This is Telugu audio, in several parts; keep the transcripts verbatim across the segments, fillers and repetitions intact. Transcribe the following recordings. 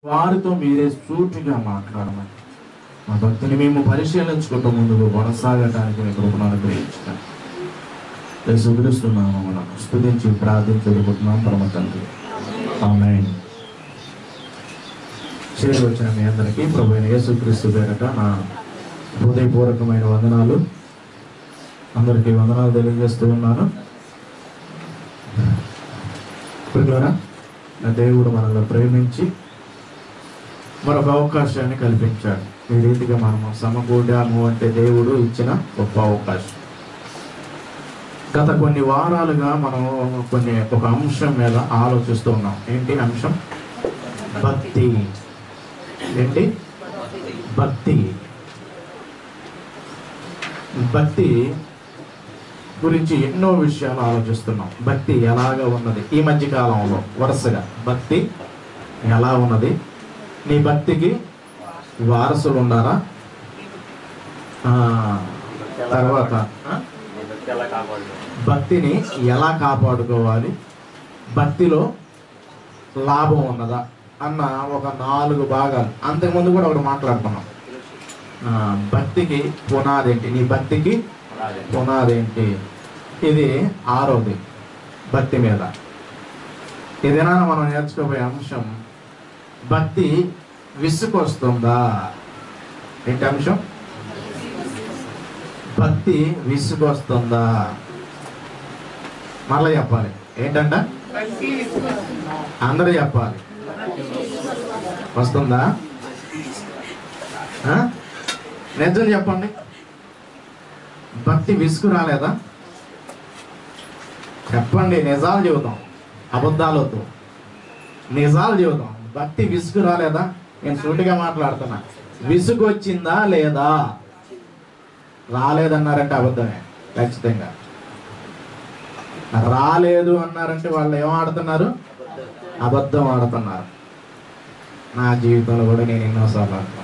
వారితో మీరే సూటిగా మాట్లాడమని మా భక్తిని మేము పరిశీలించుకుంటూ ముందుకు కొనసాగటానికి మీ కృపను అనుగ్రహించుతాం. యేసుక్రీస్తున్నాము మనం స్తుతించి ప్రార్థించుకుంటున్నాం పరమ తండ్రి. ఆమేన్. చేరి వచ్చిన మీ అందరికీ ప్రభు అయిన యేసుక్రీస్తు పేరట నా హృదయపూర్వకమైన వందనాలు. అందరికీ వందనాలు తెలియజేస్తూ ఉన్నాను. ప్రియులారా, దేవుడు మనల్ని ప్రేమించి మరొక అవకాశాన్ని కల్పించాడు. ఈ రీతిగా మనము సమకూడాము అంటే దేవుడు ఇచ్చిన గొప్ప అవకాశం. గత కొన్ని వారాలుగా మనం కొన్ని ఒక అంశం మీద ఆలోచిస్తూ ఉన్నాం. ఏంటి అంశం? భక్తి. ఏంటి? భక్తి. భక్తి గురించి ఎన్నో విషయాలు ఆలోచిస్తున్నాం. భక్తి ఎలాగా ఉన్నది ఈ మధ్య కాలంలో వరుసగా భక్తి ఎలా ఉన్నది? నీ భక్తికి వారసులు ఉన్నారా? తర్వాత భక్తిని ఎలా కాపాడుకోవాలి, భక్తిలో లాభం ఉన్నదా అన్న ఒక నాలుగు భాగాలు. అంతకుముందు కూడా ఒకటి మాట్లాడుకున్నాం. భక్తికి పునాది ఏంటి, నీ భక్తికి పునాది ఏంటి, ఇది ఆరోది భక్తి మీద. ఏదైనా మనం నేర్చుకోబోయే అంశం భక్తి విసుకొస్తుందా. ఏంటి అంశం? భక్తి విసుకొస్తుందా. మరలా చెప్పాలి. ఏంటంట? అందరూ చెప్పాలి. వస్తుందా? నిజం చెప్పండి. భక్తి విసుగు రాలేదా? చెప్పండి. నిజాలు చెబుతాం, అబద్ధాలు వద్దు, నిజాలు చెబుతాం. భక్తి విసుగు రాలేదా? నేను సూటిగా మాట్లాడుతున్నా. విసుగు వచ్చిందా లేదా? రాలేదన్నారంటే అబద్ధమే ఖచ్చితంగా. రాలేదు అన్నారంటే వాళ్ళు ఏం ఆడుతున్నారు? అబద్ధం ఆడుతున్నారు. నా జీవితంలో కూడా నేను ఎన్నోసార్లు ఆడుతున్నాను.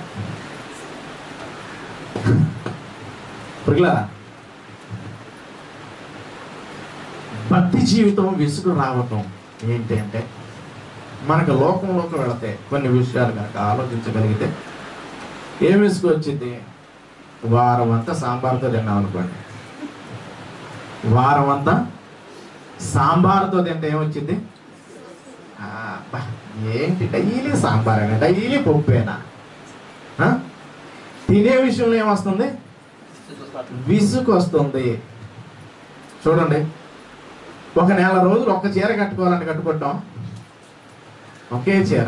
భక్తి జీవితం విసుగు రావటం ఏంటి అంటే, మనకు లోకంలోకి వెళితే కొన్ని విషయాలు కనుక ఆలోచించగలిగితే ఏం విసుగు వచ్చింది? వారం అంతా సాంబార్తో తిన్నాం అనుకోండి. వారం అంతా సాంబార్తో తింటే ఏమొచ్చింది? ఏంటి డైలీ సాంబారేనా, డైలీ పప్పేనా? తినే విషయంలో ఏమొస్తుంది? విసుగు వస్తుంది. చూడండి, ఒక నెల రోజులు ఒక్క చీర కట్టుకోవాలని కట్టుకుంటాం. ఒకే చీర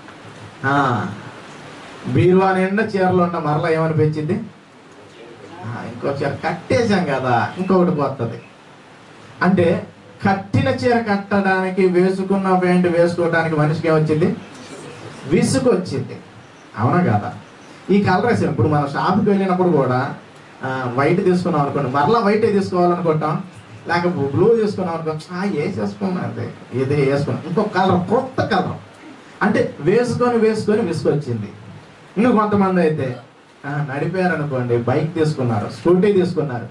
బీరువా నిండా చీరలు ఉన్న మరలా ఏమనిపించింది? ఇంకో చీర కట్టేశాం కదా, ఇంకొకటి పోతుంది. అంటే కట్టిన చీర కట్టడానికి, వేసుకున్న ప్యాంటు వేసుకోవడానికి మనిషికి ఏమొచ్చింది? విసుగు వచ్చింది. అవునా కదా? ఈ కలర్ వేసాం. ఇప్పుడు మనం షాప్కి వెళ్ళినప్పుడు కూడా వైట్ తీసుకున్నాం అనుకోండి, మరలా వైటే తీసుకోవాలనుకుంటాం. లేకపోతే బ్లూ తీసుకున్నాం అనుకో, వేసేసుకున్నాం, అదే ఇదే వేసుకున్నాం, ఇంకో కలర్, కొత్త కలర్. అంటే వేసుకొని వేసుకొని విసుకొచ్చింది. ఇంకా కొంతమంది అయితే నడిపారు అనుకోండి, బైక్ తీసుకున్నారు, స్కూటీ తీసుకున్నారు.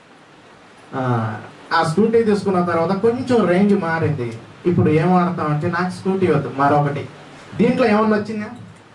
ఆ స్కూటీ తీసుకున్న తర్వాత కొంచెం రేంజ్ మారింది. ఇప్పుడు ఏం వాడతామంటే, నాకు స్కూటీ వద్దు, మరొకటి. దీంట్లో ఏమన్నా వచ్చిందా?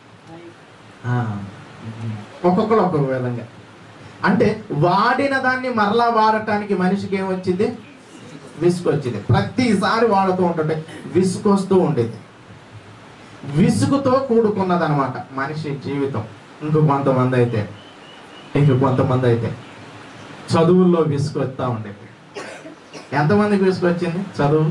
ఒక్కొక్కరు ఒక్కొక్క విధంగా. అంటే వాడిన దాన్ని మరలా వాడటానికి మనిషికి ఏమొచ్చింది? విసుకొచ్చింది. ప్రతిసారి వాడుతూ ఉంటుంటే విసుకొస్తూ ఉండేది. విసుగుతో కూడుకున్నది అనమాట మనిషి జీవితం. ఇంకో కొంతమంది అయితే ఇంక కొంతమంది అయితే చదువుల్లో విసుకొస్తా ఉండేది. ఎంతమందికి విసుకొచ్చింది చదువు?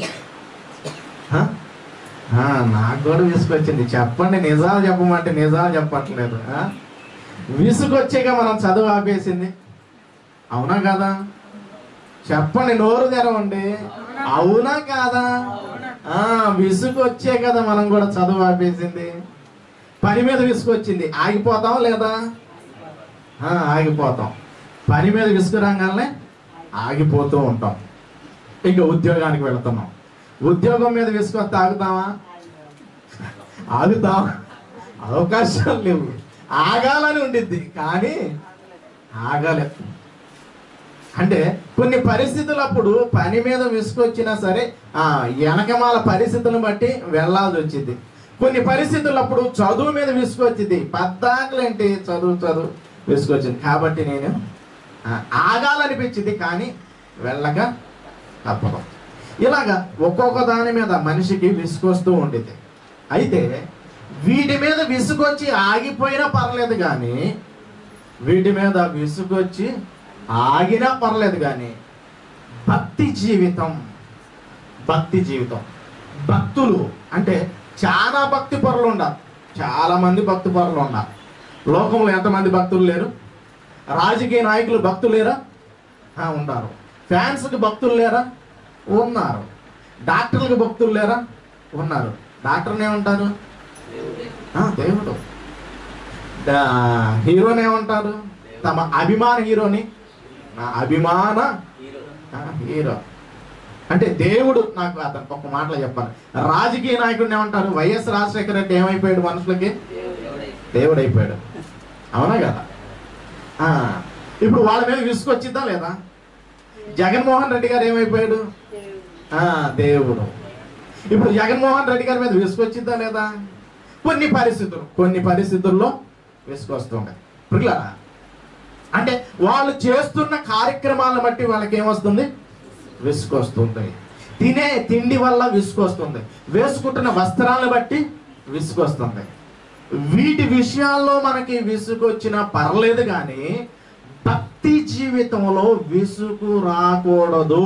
నాకు కూడా విసుకొచ్చింది. చెప్పండి, నిజాలు చెప్పమంటే నిజాలు చెప్పట్లేదు. విసుగొచ్చాక మనం చదువు ఆపేసింది. అవునా కాదా? చెప్పండి, నోరు తెరవండి. అవునా కాదా? విసుగు వచ్చే కదా మనం కూడా చదువు ఆపేసింది. పని మీద విసుగొచ్చింది, ఆగిపోతాం లేదా? ఆగిపోతాం. పని మీద విసుగు రాగానే ఆగిపోతూ ఉంటాం. ఇంకా ఉద్యోగానికి వెళుతున్నాం. ఉద్యోగం మీద విసుగొస్తే ఆగుతామా? ఆగుతాం? అవకాశాలు లేవు. ఆగాలని ఉండిద్ది కానీ ఆగలేదు. అంటే కొన్ని పరిస్థితులు అప్పుడు పని మీద విసుకొచ్చినా సరే ఆ వెనకమాల పరిస్థితులను బట్టి వెళ్ళాల్సి వచ్చింది. కొన్ని పరిస్థితులప్పుడు చదువు మీద విసుకొచ్చింది. పద్దాకులేంటి చదువు చదువు విసుకొచ్చింది. కాబట్టి నేను ఆగాలనిపించింది, కానీ వెళ్ళక తప్పదు. ఇలాగా ఒక్కొక్క దాని మీద మనిషికి విసుకొస్తూ ఉండేది. అయితే వీటి మీద విసుకొచ్చి ఆగిపోయినా పర్లేదు, కానీ వీటి మీద విసుకొచ్చి ఆగినా పర్లేదు, కానీ భక్తి జీవితం భక్తి జీవితం భక్తులు అంటే చాలా భక్తి పరులు ఉన్నారు. చాలా మంది భక్తి పరులు ఉన్నారు. లోకంలో ఎంతమంది భక్తులు లేరు? రాజకీయ నాయకులు భక్తులు లేరా? ఉన్నారు. ఫ్యాన్స్కి భక్తులు లేరా? ఉన్నారు. డాక్టర్లకు భక్తులు లేరా? ఉన్నారు. డాక్టర్ని ఏమంటారు? దేవుడు. హీరోని ఏమంటారు? తమ అభిమాన హీరోని నా అభిమాన హీరో అంటే దేవుడు. నాకు అతను ఒక మాటలో చెప్పాలి. రాజకీయ నాయకుడిని ఏమంటారు? వైఎస్ రాజశేఖర రెడ్డి ఏమైపోయాడు? మనుషులకి దేవుడు అయిపోయాడు. అవునా కదా? ఇప్పుడు వాళ్ళ మీద విసుకొచ్చిందా లేదా? జగన్మోహన్ రెడ్డి గారు ఏమైపోయాడు? దేవుడు. ఇప్పుడు జగన్మోహన్ రెడ్డి గారి మీద విసుకొచ్చిందా లేదా? కొన్ని పరిస్థితులు కొన్ని పరిస్థితుల్లో విసుకొస్తుంది. పిల్లరా, అంటే వాళ్ళు చేస్తున్న కార్యక్రమాలను బట్టి వాళ్ళకి ఏమొస్తుంది? విసుకొస్తుంది. తినే తిండి వల్ల విసుకొస్తుంది. వేసుకుంటున్న వస్త్రాలను బట్టి విసుకొస్తుంది. వీటి విషయాల్లో మనకి విసుగొచ్చినా పర్లేదు, కానీ భక్తి జీవితంలో విసుగు రాకూడదు.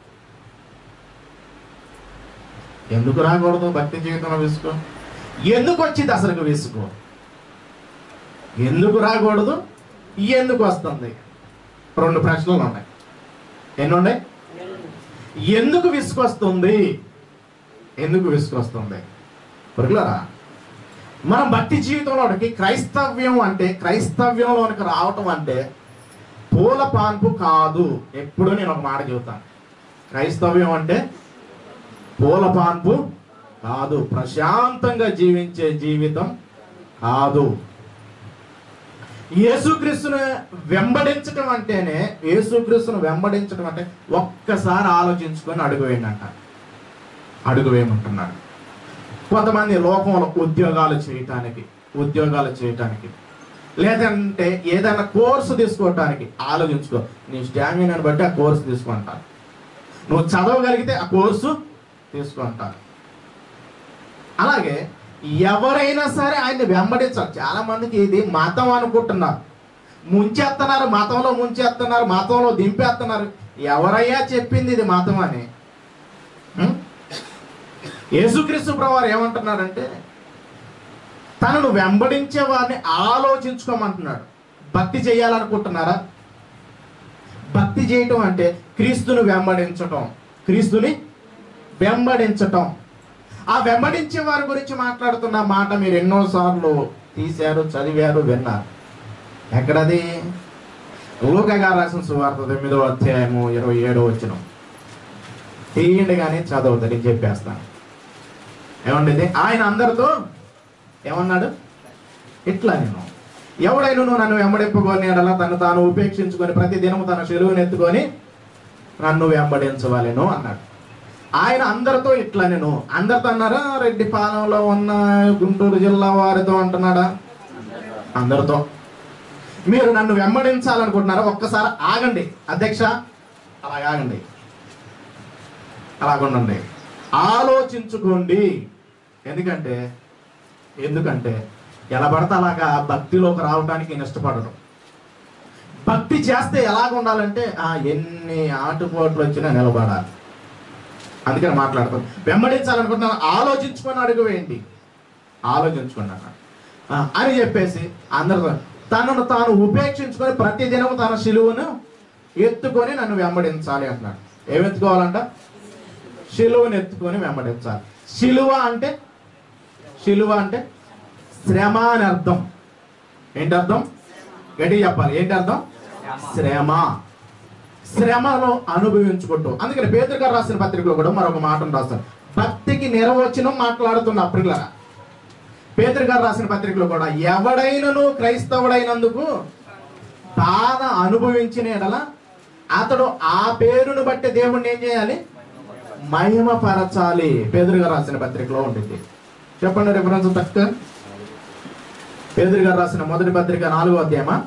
ఎందుకు రాకూడదు భక్తి జీవితంలో విసుగు? ఎందుకు వచ్చింది అసలు విసుగు? ఎందుకు రాకూడదు? ఎందుకు వస్తుంది? రెండు ప్రశ్నలు ఉన్నాయి. ఎన్ని ఉన్నాయి? ఎందుకు విసుకొస్తుంది? ఎందుకు విసుకొస్తుంది? పురుగులరా, మనం భక్తి జీవితంలోనికి క్రైస్తవ్యం అంటే క్రైస్తవ్యంలోనికి రావటం అంటే పూల పాన్పు కాదు. ఎప్పుడు నేను ఒక మాట చెబుతాను. క్రైస్తవ్యం అంటే పూల పాన్పు కాదు. ప్రశాంతంగా జీవించే జీవితం కాదు. యేసుక్రీస్తును వెంబడించడం అంటేనే యేసుక్రీస్తును వెంబడించడం అంటే ఒక్కసారి ఆలోచించుకొని అడుగు వేయండి అంట. అడుగు వేయమంటున్నాడు. కొంతమంది లోకంలో ఉద్యోగాలు చేయటానికి ఉద్యోగాలు చేయటానికి లేదంటే ఏదైనా కోర్సు తీసుకోవటానికి ఆలోచించుకో. నీ స్టామినాని బట్టి ఆ కోర్సు తీసుకుంటారు. నువ్వు చదవగలిగితే ఆ కోర్సు తీసుకుంటారు. అలాగే ఎవరైనా సరే ఆయన్ని వెంబడించాలి. చాలా మందికి ఇది మతం అనుకుంటున్నారు. ముంచేస్తున్నారు, మతంలో ముంచేస్తున్నారు, మతంలో దింపేస్తున్నారు. ఎవరయ్యా చెప్పింది ఇది మతం అని? యేసుక్రీస్తు ప్రభువారు ఏమంటున్నారంటే తనను వెంబడించే వారిని ఆలోచించుకోమంటున్నాడు. భక్తి చేయాలనుకుంటున్నారా? భక్తి చేయటం అంటే క్రీస్తుని వెంబడించటం. క్రీస్తుని వెంబడించటం. ఆ వెంబడించే వారి గురించి మాట్లాడుతున్న మాట మీరు ఎన్నోసార్లు తీశారు, చదివారు, విన్నారు. ఎక్కడది? లూకా గారు రాసిన సువార్త తొమ్మిదో అధ్యాయము ఇరవై ఏడో వచనం తీయండి, కానీ చదవద్దు, నేను చెప్పేస్తాను. ఏమండి? ఆయన అందరితో ఏమన్నాడు? ఇట్లా, నేను ఎవడైనా నన్ను వెంబడింపగోని అలా తను తాను ఉపేక్షించుకొని ప్రతి దినము తన శిలువను ఎత్తుకొని నన్ను వెంబడించవలెను అన్నాడు. ఆయన అందరితో ఇట్లా, నేను అందరితో అన్నారా? రెడ్డిపాలెంలో ఉన్న గుంటూరు జిల్లా వారితో అంటున్నాడా? అందరితో. మీరు నన్ను వెంబడించాలనుకుంటున్నారా? ఒక్కసారి ఆగండి అధ్యక్ష, అలా ఆగండి, అలాగుండండి, ఆలోచించుకోండి. ఎందుకంటే ఎందుకంటే ఎలా పడితే అలాగా భక్తిలోకి రావడానికి ఇష్టపడరు. భక్తి చేస్తే ఎలాగ ఉండాలంటే ఎన్ని ఆటుపోట్లు వచ్చినా నిలబడాలి. అందుకని మాట్లాడతాం. వెంబడించాలనుకుంటున్నాను, ఆలోచించుకొని అడుగు వేయండి, ఆలోచించుకున్నాను అని చెప్పేసి అందరూ తనను తాను ఉపేక్షించుకొని ప్రతిదినం తన శిలువను ఎత్తుకొని నన్ను వెంబడించాలి అంటున్నాడు. ఏమెత్తుకోవాలంట? శిలువను ఎత్తుకొని వెంబడించాలి. శిలువ అంటే శిలువ అంటే శ్రమ అని అర్థం. ఏంటి అర్థం? గట్టిగా చెప్పాలి. ఏంటి అర్థం? శ్రమ. శ్రమలో అనుభవించుకుంటూ. అందుకని పేతురు గారు రాసిన పత్రికలో కూడా మరొక మాటను రాస్తారు. భక్తికి నిర్వచనం మాట్లాడుతున్న ప్రియులారా, పేతురు గారు రాసిన పత్రికలో కూడా ఎవడైనను క్రైస్తవుడైనందుకు బాధ అనుభవించిన ఎడల అతడు ఆ పేరును బట్టి దేవుణ్ణి ఏం చేయాలి? మహిమపరచాలి. పేతురు గారు రాసిన పత్రికలో ఉంటుంది. చెప్పండి రిఫరెన్స్ తక్కువ. పేదరి గారు రాసిన మొదటి పత్రిక నాలుగో అధ్యాయమా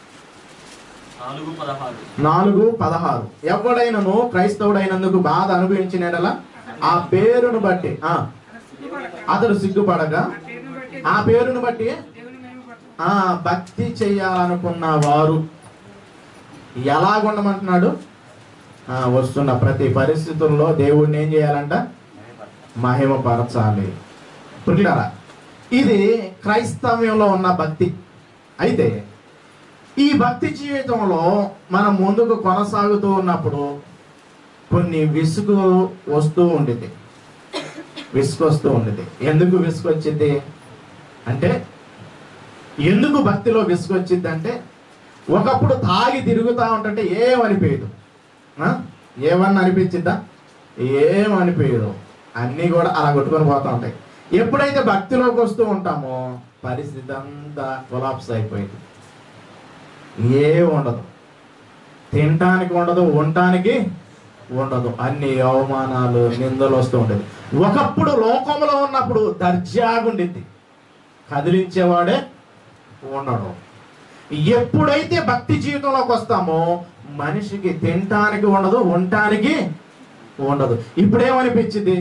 నాలుగు పదహారు. ఎవడైనను క్రైస్తవుడైనందుకు బాధ అనుభవించినలా ఆ పేరును బట్టి ఆ అతడు సిగ్గుపడగా ఆ పేరును బట్టి ఆ భక్తి చేయాలనుకున్న వారు ఎలాగుండమంటున్నాడు? ఆ వస్తున్న ప్రతి పరిస్థితుల్లో దేవుడిని ఏం చేయాలంట? మహిమపరచాలి. పుట్టినారా? ఇది క్రైస్తవ్యంలో ఉన్న భక్తి. అయితే ఈ భక్తి జీవితంలో మనం ముందుకు కొనసాగుతూ ఉన్నప్పుడు కొన్ని విసుగు వస్తూ ఉండేది, విసుగు వస్తూ ఉండేది. ఎందుకు విసుగు వచ్చింది అంటే, ఎందుకు భక్తిలో విసుగు వచ్చింది అంటే, ఒకప్పుడు తాగి తిరుగుతూ ఉంటుంటే ఏమనిపించదు. ఏమన్నా అనిపించిద్దా? ఏమనిపించదు. అన్నీ కూడా అలా కొట్టుకొని పోతూ ఉంటాయి. ఎప్పుడైతే భక్తిలోకి వస్తూ ఉంటామో పరిస్థితి అంతా కొలాప్స్ అయిపోయింది. ఏ ఉండదు, తినటానికి ఉండదు, ఉండటానికి ఉండదు. అన్ని అవమానాలు, నిందలు వస్తూ ఉండేది. ఒకప్పుడు లోకంలో ఉన్నప్పుడు దర్జాగుండిద్ది, కదిలించేవాడే ఉండడు. ఎప్పుడైతే భక్తి జీవితంలోకి వస్తామో మనిషికి తినటానికి ఉండదు, ఉండటానికి ఉండదు. ఇప్పుడేమనిపించింది?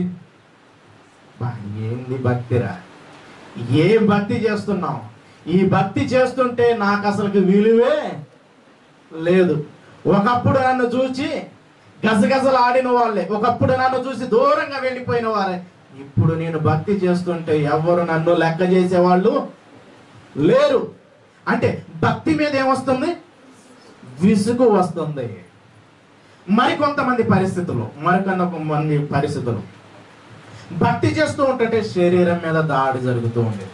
ఏంది భక్తిరా, ఏ భక్తి చేస్తున్నాం? ఈ భక్తి చేస్తుంటే నాకు అసలుకి విలువే లేదు. ఒకప్పుడు నన్ను చూసి గజగజలు ఆడిన వాళ్ళే, ఒకప్పుడు నన్ను చూసి దూరంగా వెళ్ళిపోయిన వారే, ఇప్పుడు నేను భక్తి చేస్తుంటే ఎవరు నన్ను లెక్క చేసేవాళ్ళు లేరు. అంటే భక్తి మీద ఏమొస్తుంది? విసుగు వస్తుంది. మరికొంతమంది పరిస్థితులు, మరికొంతమంది పరిస్థితులు భక్తి చేస్తూ ఉంటుంటే శరీరం మీద దాడి జరుగుతూ ఉండేది.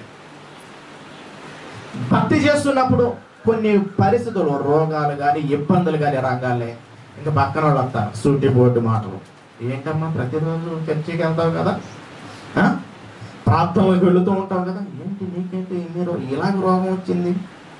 భక్తి చేస్తున్నప్పుడు కొన్ని పరిస్థితులు, రోగాలు కానీ ఇబ్బందులు కానీ రంగాలే. ఇంకా పక్కన వాళ్ళు వస్తారు సూటి బోర్డు మాటలు. ఏంటమ్మా ప్రతిరోజు చర్చికి వెళ్తావు కదా, ప్రార్థనలకు వెళుతూ ఉంటావు కదా, ఏంటి నీకేంటి మీరు ఇలాగ రోగం వచ్చింది,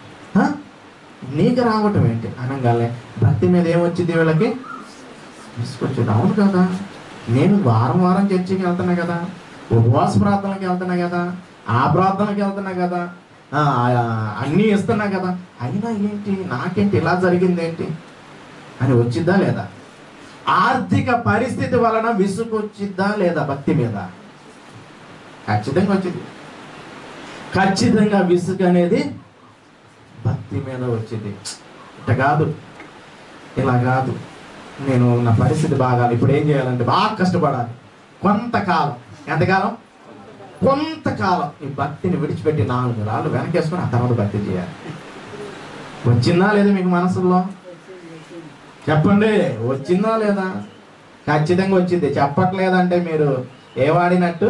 నీకు రావటం ఏంటి అనగానే భక్తి మీద ఏమొచ్చింది వీళ్ళకి? తీసుకొచ్చింది. అవును కదా, నేను వారం వారం చర్చికి వెళ్తున్నా కదా, ఉపవాస ప్రార్థనలకు వెళ్తున్నా కదా, ఆ ప్రార్థనకి వెళ్తున్నా కదా, అన్నీ ఇస్తున్నా కదా, అయినా ఏంటి నాకేంటి ఇలా జరిగింది ఏంటి అని వచ్చిద్దా లేదా? ఆర్థిక పరిస్థితి వలన విసుగు వచ్చిద్దా లేదా? భక్తి మీద ఖచ్చితంగా వచ్చింది. ఖచ్చితంగా విసుగు అనేది భక్తి మీద వచ్చింది. ఇట్ట కాదు, ఇలా కాదు, నేను నా పరిస్థితి బాగాలి, ఇప్పుడు ఏం చేయాలంటే బాగా కష్టపడాలి. కొంతకాలం, ఎంతకాలం? కొంతకాలం ఈ భక్తిని విడిచిపెట్టి నాలుగు రాళ్ళు వెనకేసుకొని ఆ తర్వాత భక్తి చేయాలి. వచ్చిందా లేదా మీకు మనసులో? చెప్పండి, వచ్చిందా లేదా? ఖచ్చితంగా వచ్చింది. చెప్పట్లేదంటే మీరు ఏవాడినట్టు?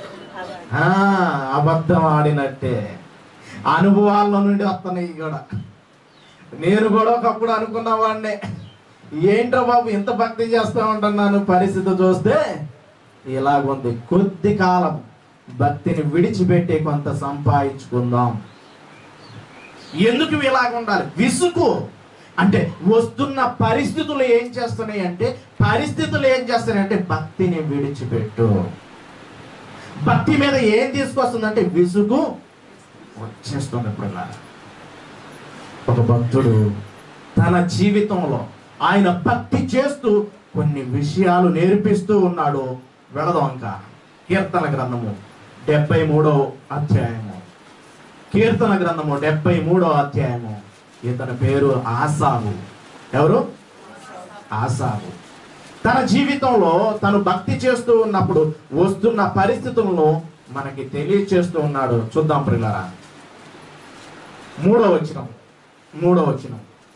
అబద్ధం ఆడినట్టే. అనుభవాల్లో నుండి వస్తున్నాయి కూడా. నేను కూడా ఒకప్పుడు అనుకున్న వాడినే, ఏంట్రా బాబు ఇంత భక్తి చేస్తూ ఉంటున్నాను, పరిస్థితి చూస్తే ఇలాగుంది. కొద్ది కాలం భక్తిని విడిచిపెట్టి కొంత సంపాదించుకుందాం. ఎందుకు ఇలాగ ఉండాలి? విసుగు అంటే వస్తున్న పరిస్థితులు ఏం చేస్తున్నాయి అంటే, పరిస్థితులు ఏం చేస్తున్నాయి అంటే భక్తిని విడిచిపెట్టు. భక్తి మీద ఏం తీసుకొస్తుందంటే విసుగు వచ్చేస్తుంది. ఎప్పుడన్నా ఒక భక్తుడు తన జీవితంలో ఆయన భక్తి చేస్తూ కొన్ని విషయాలు నేర్పిస్తూ ఉన్నాడు. వెళదాం ఇంకా కీర్తన గ్రంథము డెబ్బై మూడో అధ్యాయము. కీర్తన గ్రంథము డెబ్బై మూడో అధ్యాయము. ఇతని పేరు ఆసావు. ఎవరు? ఆసావు. తన జీవితంలో తను భక్తి చేస్తూ ఉన్నప్పుడు వస్తున్న పరిస్థితులను మనకి తెలియచేస్తూ ఉన్నాడు. చూద్దాం ప్రియులారా, మూడో వచనం. మూడో వచనం,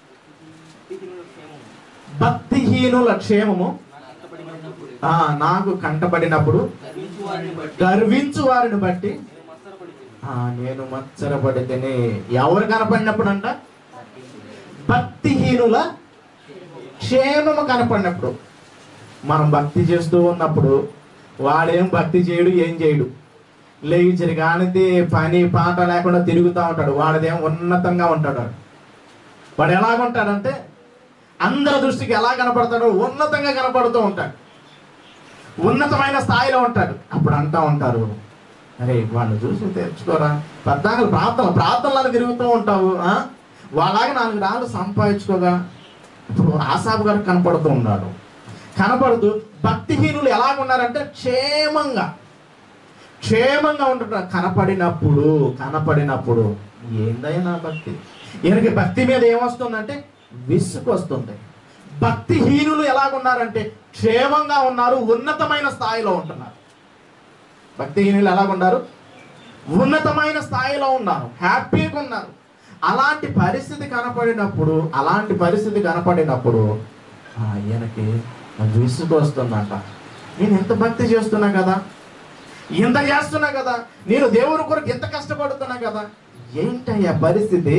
భక్తిహీనుల క్షేమము ఆ నాకు కంటపడినప్పుడు గర్వించు వారిని బట్టి ఆ నేను మత్సరపడితేనే. ఎవరు కనపడినప్పుడు అంట? భక్తిహీనుల క్షేమము కనపడినప్పుడు. మనం భక్తి చేస్తూ ఉన్నప్పుడు వాడేం భక్తి చేయడు, ఏం చేయడు, లేచిరి కానిది పని పాట లేకుండా తిరుగుతూ ఉంటాడు. వాడిదేం ఉన్నతంగా ఉంటాడు. వాడు ఎలాగుంటాడంటే అందరి దృష్టికి ఎలా కనపడతాడో ఉన్నతంగా కనపడుతూ ఉంటాడు, ఉన్నతమైన స్థాయిలో ఉంటాడు. అప్పుడు అంటూ ఉంటారు, అరే వాళ్ళని చూసి తెచ్చుకోరా, పద్నాలుగు ప్రార్థన ప్రార్థనలను తిరుగుతూ ఉంటావు, వాళ్ళలాగా నాలుగు రాళ్ళు సంపాదించుకోగా. ఇప్పుడు ఆసాబు గారు కనపడుతూ ఉన్నాడు. కనపడుతూ భక్తిహీనులు ఎలాగున్నారంటే క్షేమంగా క్షేమంగా ఉంటున్నారు. కనపడినప్పుడు కనపడినప్పుడు ఏందైనా భక్తి, ఈయనకి భక్తి మీద ఏమొస్తుందంటే విసుగు వస్తుంది. భక్తిహీనులు ఎలాగున్నారంటే క్షేమంగా ఉన్నారు, ఉన్నతమైన స్థాయిలో ఉంటున్నారు. భక్తిహీనులు ఎలాగున్నారు? ఉన్నతమైన స్థాయిలో ఉన్నారు, హ్యాపీగా ఉన్నారు. అలాంటి పరిస్థితి కనపడినప్పుడు అలాంటి పరిస్థితి కనపడినప్పుడు ఈయనకి విసుగు వస్తుందంట. నేను ఎంత భక్తి చేస్తున్నా కదా, ఇంత చేస్తున్నా కదా, నేను దేవుని కొరకు ఎంత కష్టపడుతున్నా కదా, ఏంటయ్యా పరిస్థితి,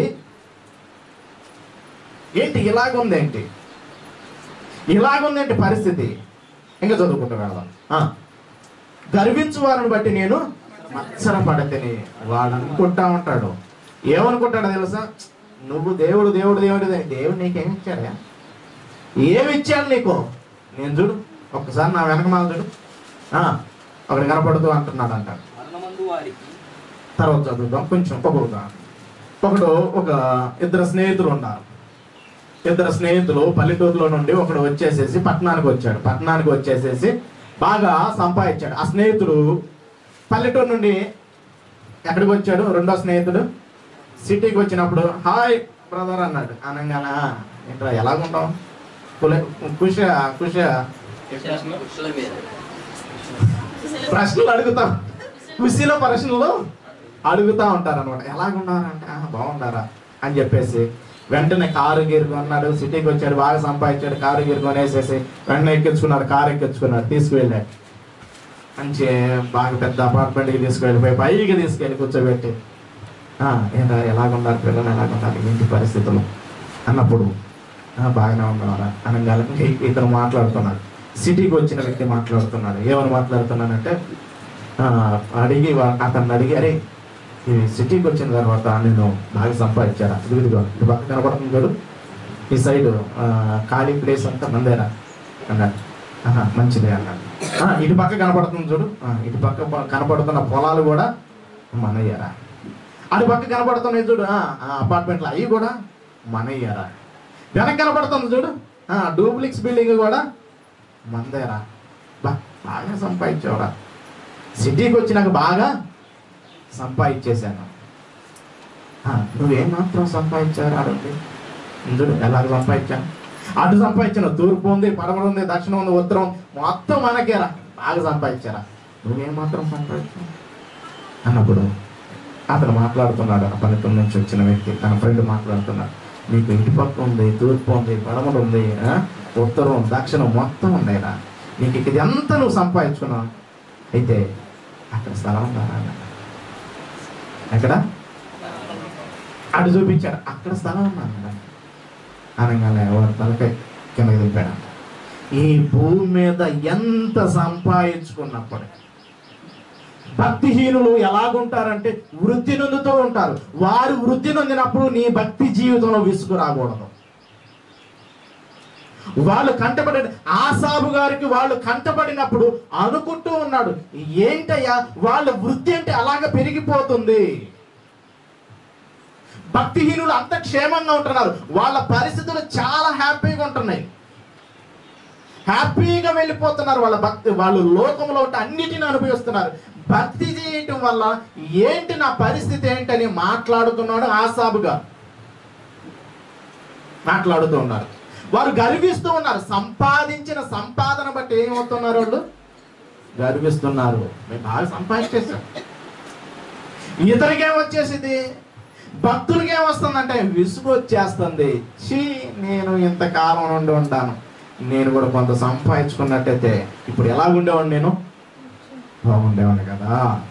ఏంటి ఇలాగుందేంటి ఇలాగుందేంటి పరిస్థితి. ఇంకా చదువుకుంటూ వెళ్దాం. గర్వించు వారిని బట్టి నేను మత్సర పడతని వాడు అనుకుంటా ఉంటాడు. ఏమనుకుంటాడో తెలుసా? నువ్వు దేవుడు దేవుడు దేవుడు దేవుడు నీకేమి ఇచ్చాడా, ఏమి ఇచ్చాడు నీకు? నేను చూడు ఒక్కసారి నా వెనకమాల చూడు, అక్కడ కనపడుతూ అంటున్నాడు అంటాడు. తర్వాత చదువుదాం కొంచెం. ఒకడుగా ఒకడు ఒక ఇద్దరు స్నేహితులు ఉన్నారు. ఇద్దరు స్నేహితులు పల్లెటూరులో నుండి ఒకడు వచ్చేసేసి పట్టణానికి వచ్చాడు. పట్టణానికి వచ్చేసేసి బాగా సంపాదించాడు. ఆ స్నేహితుడు పల్లెటూరు నుండి ఎక్కడికి వచ్చాడు? రెండో స్నేహితుడు సిటీకి వచ్చినప్పుడు హాయ్ బ్రదర్ అన్నాడు. అనగానే ఏంట్రా ఎలాగుంటావు, ఖుషి ఖుషి ప్రశ్నలు అడుగుతాం, ఖుషిలో ప్రశ్నలు అడుగుతూ ఉంటారు అనమాట. ఎలాగున్నారంటే బాగున్నారా అని చెప్పేసి వెంటనే కారు గీరు కొన్నాడు. సిటీకి వచ్చాడు, బాగా సంపాదించాడు, కారు గీరు కొనేసేసి వెంటనే ఎక్కించుకున్నాడు, కారు ఎక్కించుకున్నాడు, తీసుకువెళ్ళాడు. మంచి బాగా పెద్ద అపార్ట్మెంట్కి తీసుకువెళ్ళిపోయి పైకి తీసుకెళ్ళి కూర్చోబెట్టి ఏంటా ఎలాగున్నారు పిల్లలు, ఎలాగున్నారు, ఏంటి పరిస్థితులు అన్నప్పుడు బాగానే ఉన్నారా అనగానే ఇతను మాట్లాడుతున్నాడు. సిటీకి వచ్చిన వ్యక్తి మాట్లాడుతున్నాడు. ఏమని మాట్లాడుతున్నానంటే అడిగి అతన్ని అడిగి, అరే ఈ సిటీకి వచ్చిన తర్వాత నేను బాగా సంపాదించారా, ఇదిగో ఇటు పక్క కనపడుతుంది చూడు, ఈ సైడు ఖాళీ ప్లేస్ అంతా మందేరా అన్నాడు. మంచిదే అన్నాడు. ఇటు పక్క కనపడుతుంది చూడు, ఇటు పక్క కనపడుతున్న పొలాలు కూడా మనయ్యారా, అటు పక్క కనపడుతున్నాయి చూడు అపార్ట్మెంట్లు అవి కూడా మనయ్యారా, వెనక కనపడుతుంది చూడు డూప్లెక్స్ బిల్డింగ్ కూడా మందేరా, బా బాగా సంపాదించావురా, సిటీకి వచ్చినాక బాగా సంపాదించేశాను. నువ్వేం మాత్రం సంపాదించావు అడుగుతుంది చూడు, ఎలాగ సంపాదించాను, అటు సంపాదించాను, తూర్పు ఉంది, పడమర ఉంది, దక్షిణం ఉంది, ఉత్తరం మొత్తం మనకేరా, బాగా సంపాదించారా, నువ్వేం మాత్రం సంపాదించావు అన్నప్పుడు అతను మాట్లాడుతున్నాడు. ఆ పల్లెటూరు నుంచి వచ్చిన వ్యక్తి తన ఫ్రెండ్ మాట్లాడుతున్నాడు. నీకు ఇటు పక్క ఉంది, తూర్పు ఉంది, పడమర ఉంది, ఉత్తరం దక్షిణం మొత్తం ఉందేరా, నీకు ఇది ఎంత నువ్వు సంపాదించుకున్నావు, అయితే అక్కడ స్థలం ఉందా, ఎక్కడ అటు చూపించాడు, అక్కడ స్థలం ఉందా అనగానే వాడు తలకై కింద దింపాడు. ఈ భూమి మీద ఎంత సంపాదించుకున్నప్పుడు భక్తిహీనులు ఎలాగుంటారంటే వృద్ధి నొందుతూ ఉంటారు. వారు వృద్ధి నొందినప్పుడు నీ భక్తి జీవితంలో విసుగు రాకూడదు. వాళ్ళు కంటపడి ఆసాబు గారికి వాళ్ళు కంటపడినప్పుడు అనుకుంటూ ఉన్నాడు, ఏంటయ్యా వాళ్ళ వృద్ధి అంటే అలాగ పెరిగిపోతుంది. భక్తిహీనులు అంత క్షేమంగా ఉంటున్నారు, వాళ్ళ పరిస్థితులు చాలా హ్యాపీగా ఉంటున్నాయి, హ్యాపీగా వెళ్ళిపోతున్నారు. వాళ్ళ భక్తి వాళ్ళు లోకంలో ఉంటే అన్నిటిని అనుభవిస్తున్నారు. భక్తి చేయటం వల్ల ఏంటి నా పరిస్థితి ఏంటని మాట్లాడుతున్నాడు ఆసాబుగా మాట్లాడుతూ ఉన్నారు. వారు గర్విస్తూ ఉన్నారు. సంపాదించిన సంపాదన బట్టి ఏమవుతున్నారు? వాళ్ళు గర్విస్తున్నారు. మేము బాగా సంపాదించేసాం. ఇతరికేం వచ్చేసింది, భక్తులకి ఏమొస్తుందంటే విసుగు వచ్చేస్తుంది. చీ, నేను ఇంతకాలం నుండి ఉంటాను, నేను కూడా కొంత సంపాదించుకున్నట్టయితే ఇప్పుడు ఎలాగుండేవాడిని, నేను బాగుండేవాడిని కదా.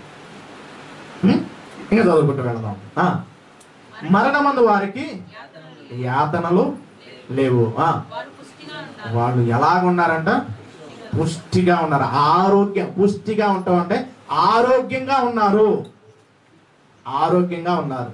ఇంకా చదువుకుంటూ వెళదాం. మరణమందు వారికి యాతనలు లేవు. వాళ్ళు ఎలాగున్నారంట? పుష్టిగా ఉన్నారు. ఆరోగ్యం పుష్టిగా ఉంటాం అంటే ఆరోగ్యంగా ఉన్నారు, ఆరోగ్యంగా ఉన్నారు.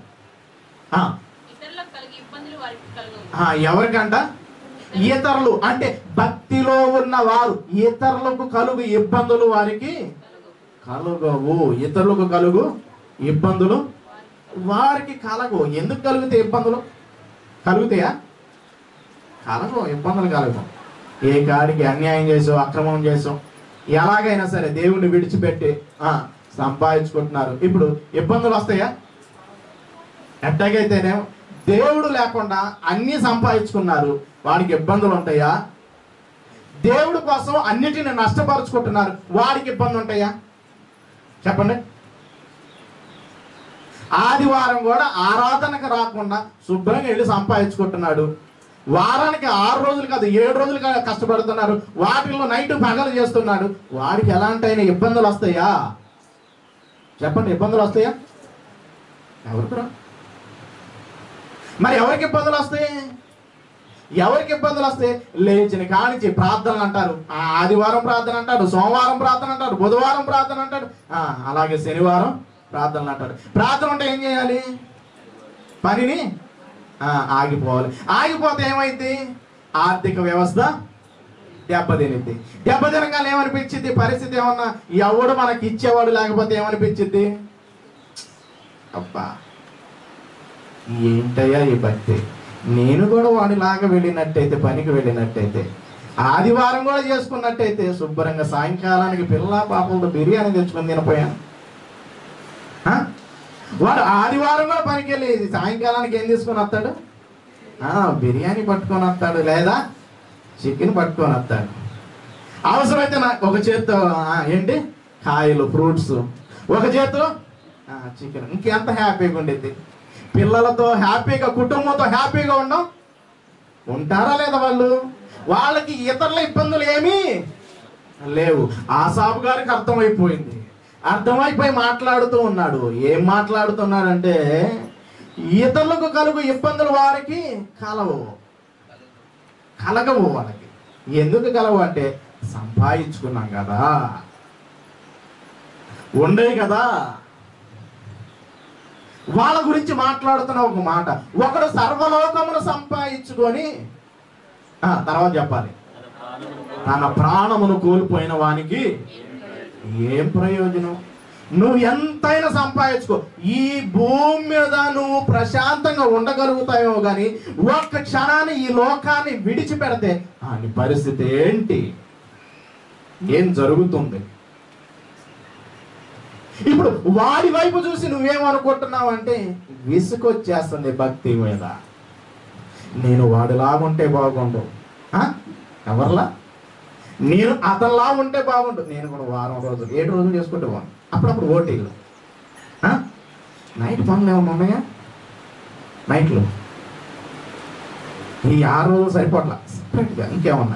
ఎవరికంట? ఇతరులు అంటే భక్తిలో ఉన్న వారు, ఇతరులకు కలుగు ఇబ్బందులు వారికి కలుగవు. ఇతరులకు కలుగు ఇబ్బందులు వారికి కలగవు. ఎందుకు కలుగుతాయి ఇబ్బందులు? కలుగుతాయా? కలగవు. ఇబ్బందులు కలగవు. ఏ కాడికి అన్యాయం చేసావు, అక్రమం చేసావు, ఎలాగైనా సరే దేవుణ్ణి విడిచిపెట్టి సంపాదించుకుంటున్నారు. ఇప్పుడు ఇబ్బందులు వస్తాయా? ఎట్టగైతేనే దేవుడు లేకుండా అన్నీ సంపాదించుకున్నారు, వాడికి ఇబ్బందులు ఉంటాయా? దేవుడి కోసం అన్నిటిని నష్టపరుచుకుంటున్నారు, వాడికి ఇబ్బంది ఉంటాయా? చెప్పండి. ఆదివారం కూడా ఆరాధనకు రాకుండా శుభ్రంగా వెళ్ళి సంపాదించుకుంటున్నాడు. వారానికి ఆరు రోజులు కాదు ఏడు రోజులు కష్టపడుతున్నారు, వాటిల్లో నైట్ పగలు చేస్తున్నాడు. వాడికి ఎలాంటి ఇబ్బందులు వస్తాయా? చెప్పండి. ఇబ్బందులు వస్తాయా? ఎవరికి రా? మరి ఎవరికి ఇబ్బందులు వస్తాయి? ఎవరికి ఇబ్బందులు వస్తాయి? లేచిన కానించి ప్రార్థనలు అంటారు, ఆదివారం ప్రార్థన అంటాడు, సోమవారం ప్రార్థన అంటాడు, బుధవారం ప్రార్థన అంటాడు, అలాగే శనివారం ప్రార్థనలు అంటాడు. ప్రార్థన అంటే ఏం చేయాలి? పనిని ఆగిపోవాలి. ఆగిపోతే ఏమైంది? ఆర్థిక వ్యవస్థ దెబ్బతినిద్ది. దెబ్బతినగానే ఏమనిపించింది? పరిస్థితి ఏమన్నా ఎవడు మనకి ఇచ్చేవాడు లేకపోతే ఏమనిపించింది? అబ్బా ఏంటయ్యా ఈ భక్తి, నేను కూడా వాడిలాగా వెళ్ళినట్టయితే, పనికి వెళ్ళినట్టయితే, ఆదివారం కూడా చేసుకున్నట్టయితే శుభ్రంగా సాయంకాలానికి పిల్ల పాపలతో బిర్యానీ తెచ్చుకొని తినపోయాను. వాడు ఆదివారం కూడా పనికి వెళ్ళి సాయంకాలానికి ఏం తీసుకొని వస్తాడు? బిర్యానీ పట్టుకొని వస్తాడు, లేదా చికెన్ పట్టుకొని వస్తాడు. అవసరమైతే నా ఒక చేత్తో ఏంటి కాయలు, ఫ్రూట్స్, ఒక చేత్తో చికెన్. ఇంకెంత హ్యాపీగా ఉండేది? పిల్లలతో హ్యాపీగా, కుటుంబంతో హ్యాపీగా ఉండడం ఉంటారా లేదా? వాళ్ళు వాళ్ళకి ఇతరుల ఇబ్బందులు ఏమీ లేవు. ఆసాపు గారికి అర్థమైపోయింది. అర్థమైపోయి మాట్లాడుతూ ఉన్నాడు. ఏం మాట్లాడుతున్నాడంటే, ఇతరులకు కలుగు ఇబ్బందులు వారికి కలవు, కలగవు. వాళ్ళకి ఎందుకు కలవు అంటే, సంపాదించుకున్నాం కదా, ఉండే కదా. వాళ్ళ గురించి మాట్లాడుతున్న ఒక మాట, ఒకడు సర్వలోకమును సంపాదించుకొని తర్వాత చెప్పాలి, తన ప్రాణమును కోల్పోయిన వానికి ఏం ప్రయోజనం? నువ్వు ఎంతైనా సంపాదించుకో, ఈ భూమి మీద నువ్వు ప్రశాంతంగా ఉండగలుగుతాయో కానీ ఒక్క క్షణాన్ని ఈ లోకాన్ని విడిచిపెడితే నీ పరిస్థితి ఏంటి? ఏం జరుగుతుంది? ఇప్పుడు వాడి వైపు చూసి నువ్వేమనుకుంటున్నావు అంటే, విసుకొచ్చేస్తుంది భక్తి మీద. నేను వాడిలాగుంటే బాగుండు, ఎవరిలా? నేను అతనిలా ఉంటే బాగుండు. నేను కూడా వారం రోజులు ఏడు రోజులు చేసుకుంటే బాగుండు. అప్పుడప్పుడు ఓటీలు, నైట్ పనులు ఏమన్నా ఉన్నాయా? నైట్లు ఈ ఆరు రోజులు సరిపోట్లా, సపరేట్గా ఇంకేమన్నా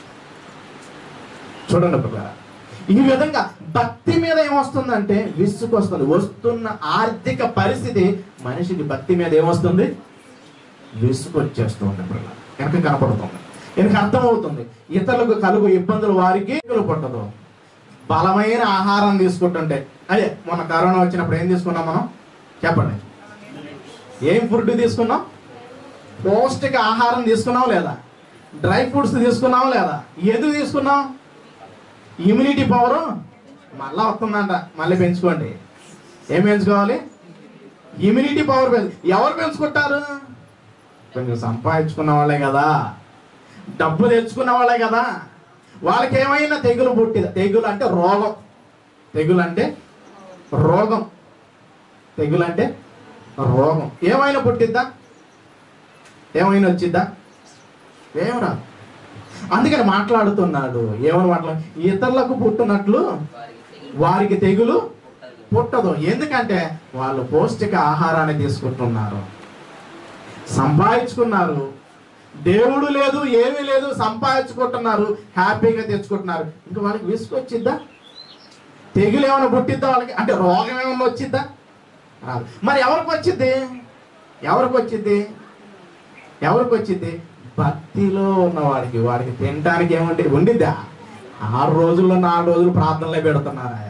చూడండి. పిల్లరా, ఈ విధంగా భక్తి మీద ఏమొస్తుందంటే విసుగు వస్తుంది. వస్తున్న ఆర్థిక పరిస్థితి మనిషికి భక్తి మీద ఏమొస్తుంది? విసుగు వచ్చేస్తుంది. పిల్లల వెనక కనపడుతుంది, వెనక అర్థమవుతుంది. ఇతరులకు కలుగు ఇబ్బందులు వారికి పట్టదు. బలమైన ఆహారం తీసుకుంటుంటే, అదే మొన్న కరోనా వచ్చినప్పుడు ఏం తీసుకున్నాం మనం? చెప్పండి. ఏం ఫుడ్ తీసుకున్నాం? పౌష్టిక ఆహారం తీసుకున్నాం లేదా? డ్రై ఫ్రూట్స్ తీసుకున్నాం లేదా? ఎందుకు తీసుకున్నాం? ఇమ్యూనిటీ పవర్ మళ్ళా వస్తుందంట, మళ్ళీ పెంచుకోండి. ఏం పెంచుకోవాలి? ఇమ్యూనిటీ పవర్ పెంచు. ఎవరు పెంచుకుంటారు? కొంచెం సంపాదించుకున్న వాళ్ళే కదా, డబ్బు తెచ్చుకున్న వాళ్ళే కదా. వాళ్ళకి ఏమైనా తెగులు పుట్టింది. తెగులు అంటే రోగం, తెగులు అంటే రోగం, తెగులు అంటే రోగం. ఏమైనా పుట్టిద్దా? ఏమైనా వచ్చిద్దా? ఏమరా? అందుకని మాట్లాడుతున్నాడు. ఏమని మాట్లాడు? ఇతరులకు పుట్టినట్లు వారికి తెగులు పుట్టదు. ఎందుకంటే వాళ్ళు పౌష్టిక ఆహారాన్ని తీసుకుంటున్నారు, సంపాదించుకున్నారు. దేవుడు లేదు, ఏమీ లేదు, సంపాదించుకుంటున్నారు, హ్యాపీగా తెచ్చుకుంటున్నారు. ఇంకా వాళ్ళకి విసుకొచ్చిద్దా? తెగులు ఏమైనా పుట్టిద్దా వాళ్ళకి? అంటే రోగం ఏమైనా వచ్చిద్దా? రాదు. మరి ఎవరికి వచ్చిద్ది? ఎవరికి వచ్చిద్ది? ఎవరికి వచ్చిద్ది? భక్తిలో ఉన్న వాడికి. వాడికి తినడానికి ఏమంటే ఉండిద్దా? ఆరు రోజుల్లో నాలుగు రోజులు ప్రార్థనలే పెడుతున్నారా?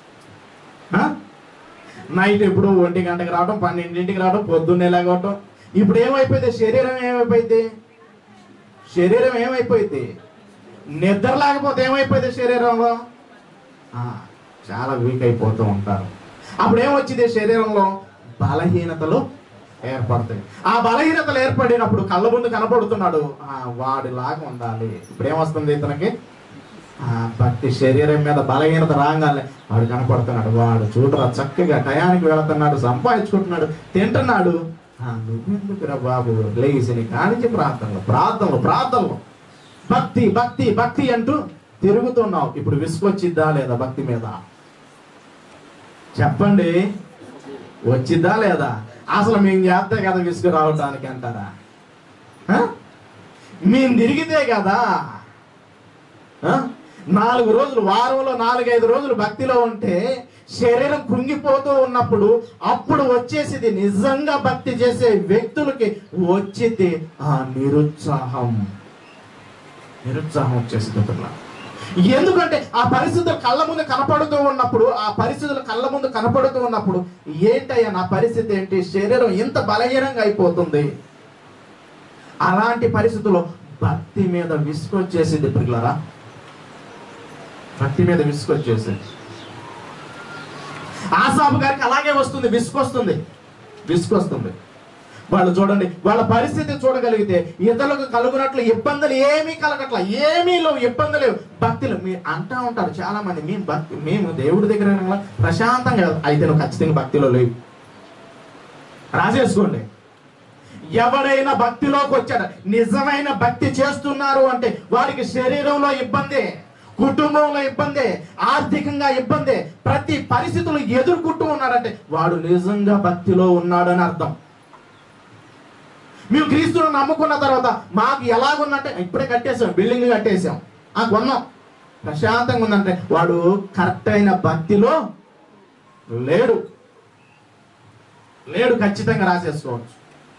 నైట్ ఎప్పుడు ఒంటి గంటకి రావడం, పన్నెండింటికి రావడం, పొద్దున్నే లేకపోవటం. ఇప్పుడు ఏమైపోయింది? శరీరం ఏమైపోయింది? శరీరం ఏమైపోయింది? నిద్ర లేకపోతే ఏమైపోయింది శరీరంలో? చాలా వీక్ అయిపోతూ ఉంటారు. అప్పుడు ఏమొచ్చింది, శరీరంలో బలహీనతలు ఏర్పడతాయి. ఆ బలహీనతలు ఏర్పడినప్పుడు కళ్ళ ముందు కనపడుతున్నాడు, వాడిలాగా ఉండాలి. ఇప్పుడు ఏమొస్తుంది ఇతనికి, భక్తి శరీరం మీద బలహీనత రాగానే వాడు కనపడుతున్నాడు, వాడు చూడరా చక్కగా టయానికి వెళుతున్నాడు, సంపాదించుకుంటున్నాడు, తింటున్నాడు. నువ్వెందుకురా బాబు లేచిని కానించి ప్రార్థనలు ప్రార్థనలు ప్రార్థనలు భక్తి భక్తి భక్తి అంటూ తిరుగుతున్నావు. ఇప్పుడు విసుకొచ్చిద్దా లేదా భక్తి మీద? చెప్పండి, వచ్చిద్దా లేదా? అసలు మేము చేస్తే కదా విసుగు రావడానికి అంటారా? మేము తిరిగితే కదా. నాలుగు రోజులు వారంలో నాలుగైదు రోజులు భక్తిలో ఉంటే శరీరం కృంగిపోతూ ఉన్నప్పుడు అప్పుడు వచ్చేసింది నిజంగా భక్తి చేసే వ్యక్తులకి వచ్చింది ఆ నిరుత్సాహం. నిరుత్సాహం వచ్చేసింది. ఎందుకంటే ఆ పరిస్థితులు కళ్ళ ముందు కనపడుతూ ఉన్నప్పుడు ఆ పరిస్థితులు కళ్ళ ముందు కనపడుతూ ఉన్నప్పుడు ఏంటయ్యా నా పరిస్థితి ఏంటి, శరీరం ఇంత బలహీనంగా అయిపోతుంది. అలాంటి పరిస్థితుల్లో భక్తి మీద విసుకొచ్చేసింది పిల్లరా, భక్తి మీద విసుకొచ్చేసింది. ఆసాపు గారికి అలాగే వస్తుంది, విసుకొస్తుంది విసుకొస్తుంది. వాళ్ళు చూడండి, వాళ్ళ పరిస్థితి చూడగలిగితే ఇతరులకు కలుగునట్లు ఇబ్బందులు ఏమీ కలగట్ల, ఏమీ లేవు, ఇబ్బందులు లేవు. భక్తులు మీరు అంటా ఉంటారు చాలా మంది, మేము భక్తి మేము దేవుడి దగ్గర ప్రశాంతంగా, అయితే నువ్వు ఖచ్చితంగా భక్తిలో లేవు. రాసేసుకోండి. ఎవడైనా భక్తిలోకి వచ్చాడు, నిజమైన భక్తి చేస్తున్నారు అంటే వాడికి శరీరంలో ఇబ్బంది, కుటుంబంలో ఇబ్బంది, ఆర్థికంగా ఇబ్బంది, ప్రతి పరిస్థితులు ఎదుర్కొంటూ ఉన్నాడంటే వాడు నిజంగా భక్తిలో ఉన్నాడని అర్థం. మేము క్రీస్తును నమ్ముకున్న తర్వాత మాకు ఎలాగుందంటే ఇప్పుడే కట్టేసాం, బిల్డింగ్ కట్టేసాం, ఆ కొన్నాం, ప్రశాంతంగా ఉందంటే వాడు కరెక్ట్ అయిన భక్తిలో లేడు లేడు ఖచ్చితంగా రాసేసుకోవచ్చు.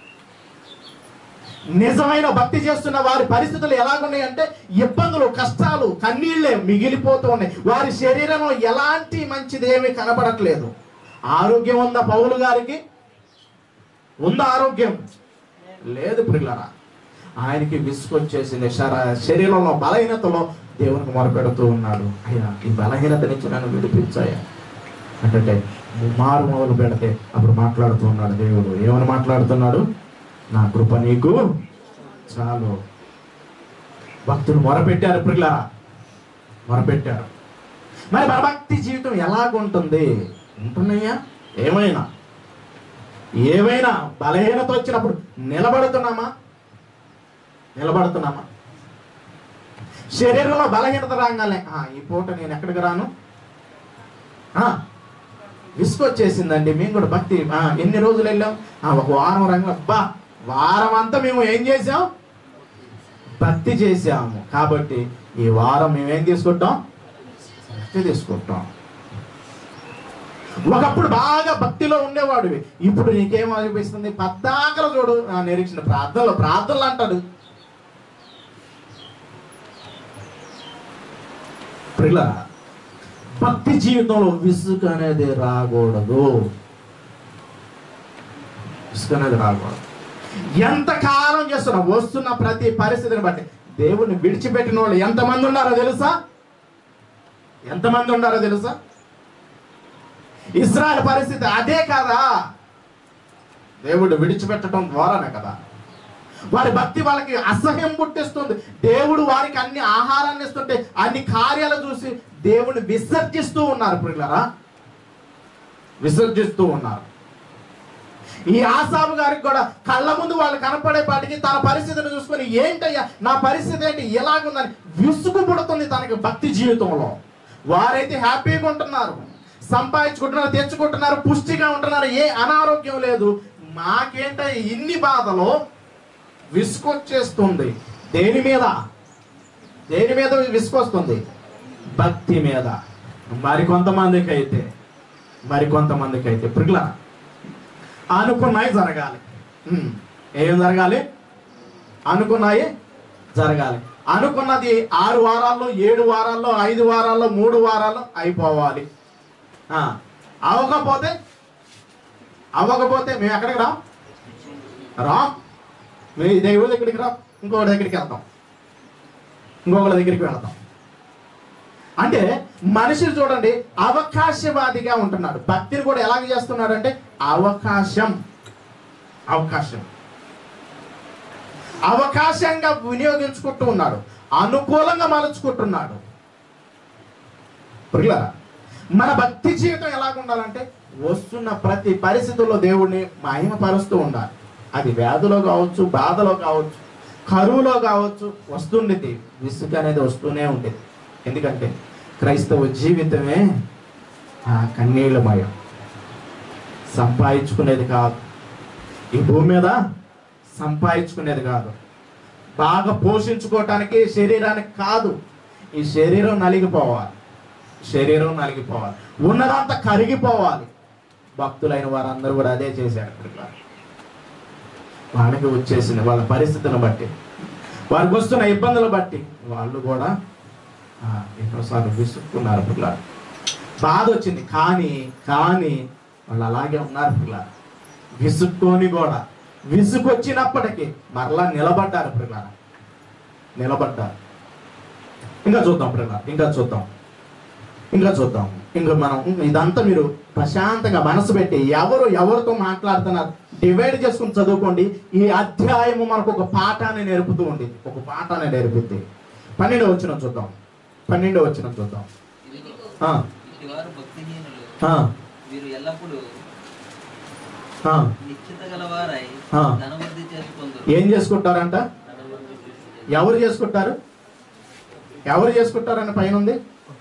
నిజమైన భక్తి చేస్తున్న వారి పరిస్థితులు ఎలాగున్నాయి అంటే ఇబ్బందులు, కష్టాలు, కన్నీళ్లే మిగిలిపోతూ ఉన్నాయి. వారి శరీరంలో ఎలాంటి మంచిది ఏమీ కనబడట్లేదు. ఆరోగ్యం ఉందా పౌలు గారికి? ఉందా ఆరోగ్యం? లేదు ప్రియులారా. ఆయనకి విసుకొచ్చేసింది. శరీరంలో బలహీనతలో దేవునికి మొరపెడుతూ ఉన్నాడు, అయ్యా ఈ బలహీనత నుంచి నన్ను విడిపించాయా అంటే మారు మొదలు పెడితే అప్పుడు మాట్లాడుతూ ఉన్నాడు దేవుడు. ఏమని మాట్లాడుతున్నాడు? నా కృప నీకు చాలు. భక్తులు మొరపెట్టారు ప్రియులారా, మొరపెట్టారు. మరి మన భక్తి జీవితం ఎలాగుంటుంది? ఉంటున్నాయా? ఏమైనా ఏమైనా బలహీనత వచ్చినప్పుడు నిలబడుతున్నామా? నిలబడుతున్నామా? శరీరంలో బలహీనత రాగానే ఈ పూట నేను ఎక్కడికి రాను, విసుకొచ్చేసిందండి. మేము కూడా భక్తి ఎన్ని రోజులు వెళ్ళాం, ఒక వారం రంగం, అబ్బా వారం అంతా మేము ఏం చేసాం? భక్తి చేసాము. కాబట్టి ఈ వారం మేమేం తీసుకుంటాం? భక్తి తీసుకుంటాం. ఒకప్పుడు బాగా భక్తిలో ఉండేవాడివి, ఇప్పుడు నీకేం అనిపిస్తుంది? పద్దాకలు చూడు నిరీక్షణ ప్రార్థనలు ప్రార్థనలు అంటాడు. ప్రియుల భక్తి జీవితంలో విసుగు అనేది రాకూడదు. విసుగు అనేది రాకూడదు. ఎంతకాలం చేస్తున్నా వస్తున్న ప్రతి పరిస్థితిని బట్టి దేవుణ్ణి విడిచిపెట్టిన వాళ్ళు ఎంతమంది ఉన్నారో తెలుసా? ఎంతమంది ఉన్నారో తెలుసా? ఇశ్రాయేలు పరిస్థితి అదే కదా. దేవుడు విడిచిపెట్టడం ద్వారానే కదా. వారి భక్తి వాళ్ళకి అసహ్యం పుట్టిస్తుంది. దేవుడు వారికి అన్ని ఆహారాన్ని ఇస్తుంటే అన్ని కార్యాలు చూసి దేవుడిని విసర్జిస్తూ ఉన్నారు ప్రియులారా, విసర్జిస్తూ ఉన్నారు. ఈ ఆసాపు గారికి కూడా కళ్ళ ముందు వాళ్ళు కనపడేపాటికి తన పరిస్థితిని చూసుకొని ఏంటయ్యా నా పరిస్థితి ఏంటి ఎలాగుందని విసుగు పుడుతుంది తనకి భక్తి జీవితంలో. వారైతే హ్యాపీగా ఉంటున్నారు, సంపాదించుకుంటున్నారు, తెచ్చుకుంటున్నారు, పుష్టిగా ఉంటున్నారు, ఏ అనారోగ్యం లేదు. మాకేంట ఇన్ని బాధలు? విసుకొచ్చేస్తుంది. దేని మీద? దేని మీద విసుకొస్తుంది? భక్తి మీద. మరికొంతమందికి అయితే మరికొంతమందికి అయితే ప్రియుల అనుకున్నాయి జరగాలి. ఏం జరగాలి? అనుకున్నాయి జరగాలి. అనుకున్నది ఆరు వారాల్లో, ఏడు వారాల్లో, ఐదు వారాల్లో, మూడు వారాల్లో అయిపోవాలి. అవ్వకపోతే అవ్వకపోతే మేము ఎక్కడికి రాం రాం మేము దేవుడి దగ్గరికి రాం, ఇంకొకటి దగ్గరికి వెళ్తాం, ఇంకొకటి దగ్గరికి వెళ్తాం. అంటే మనిషి చూడండి అవకాశవాదిగా ఉంటున్నాడు. భక్తిని కూడా ఎలాగ చేస్తున్నాడు అంటే అవకాశం అవకాశం అవకాశంగా వినియోగించుకుంటూ ఉన్నాడు, అనుకూలంగా మలుచుకుంటున్నాడు. ప్రియులారా, మన భక్తి జీవితం ఎలాగ ఉండాలంటే వస్తున్న ప్రతి పరిస్థితుల్లో దేవుడిని మహిమపరుస్తూ ఉండాలి. అది వ్యాధిలో కావచ్చు, బాధలో కావచ్చు, కరువులో కావచ్చు, వస్తుండేది. విసుగు అనేది వస్తూనే ఉండేది. ఎందుకంటే క్రైస్తవ జీవితమే ఆ కన్నీళ్ళమయం. సంపాదించుకునేది కాదు, ఈ భూమి మీద సంపాదించుకునేది కాదు, బాగా పోషించుకోవటానికి శరీరానికి కాదు. ఈ శరీరం నలిగిపోవాలి, శరీరం నలిగిపోవాలి, ఉన్నదంతా కరిగిపోవాలి. భక్తులైన వారందరూ కూడా అదే చేశారు. వాళ్ళకి వచ్చేసింది వాళ్ళ పరిస్థితులను బట్టి, వారికి వస్తున్న ఇబ్బందులు బట్టి వాళ్ళు కూడా ఎన్నోసార్లు విసుక్కున్నారు. పిల్లలు బాధ వచ్చింది, కానీ కానీ వాళ్ళు అలాగే ఉన్నారు. పిల్లలు విసుక్కొని కూడా విసుకొచ్చినప్పటికీ మరలా నిలబడ్డారు. పిల్లలు నిలబడ్డారు. ఇంకా చూద్దాం పిల్లలు, ఇంకా చూద్దాం ఇంకా చూద్దాం ఇంకా మనం ఇదంతా మీరు ప్రశాంతంగా మనసు పెట్టి ఎవరు ఎవరితో మాట్లాడుతున్నారు డివైడ్ చేసుకుని చదువుకోండి. ఈ అధ్యాయము మనకు ఒక పాఠాన్ని నేర్పుతూ ఉండేది, ఒక పాఠాన్ని నేర్పుద్ది. పన్నెండో వచనం చూద్దాం, పన్నెండో వచనం చూద్దాం. ఏం చేసుకుంటారంట? ఎవరు చేసుకుంటారు? ఎవరు చేసుకుంటారని పైన ఉంది.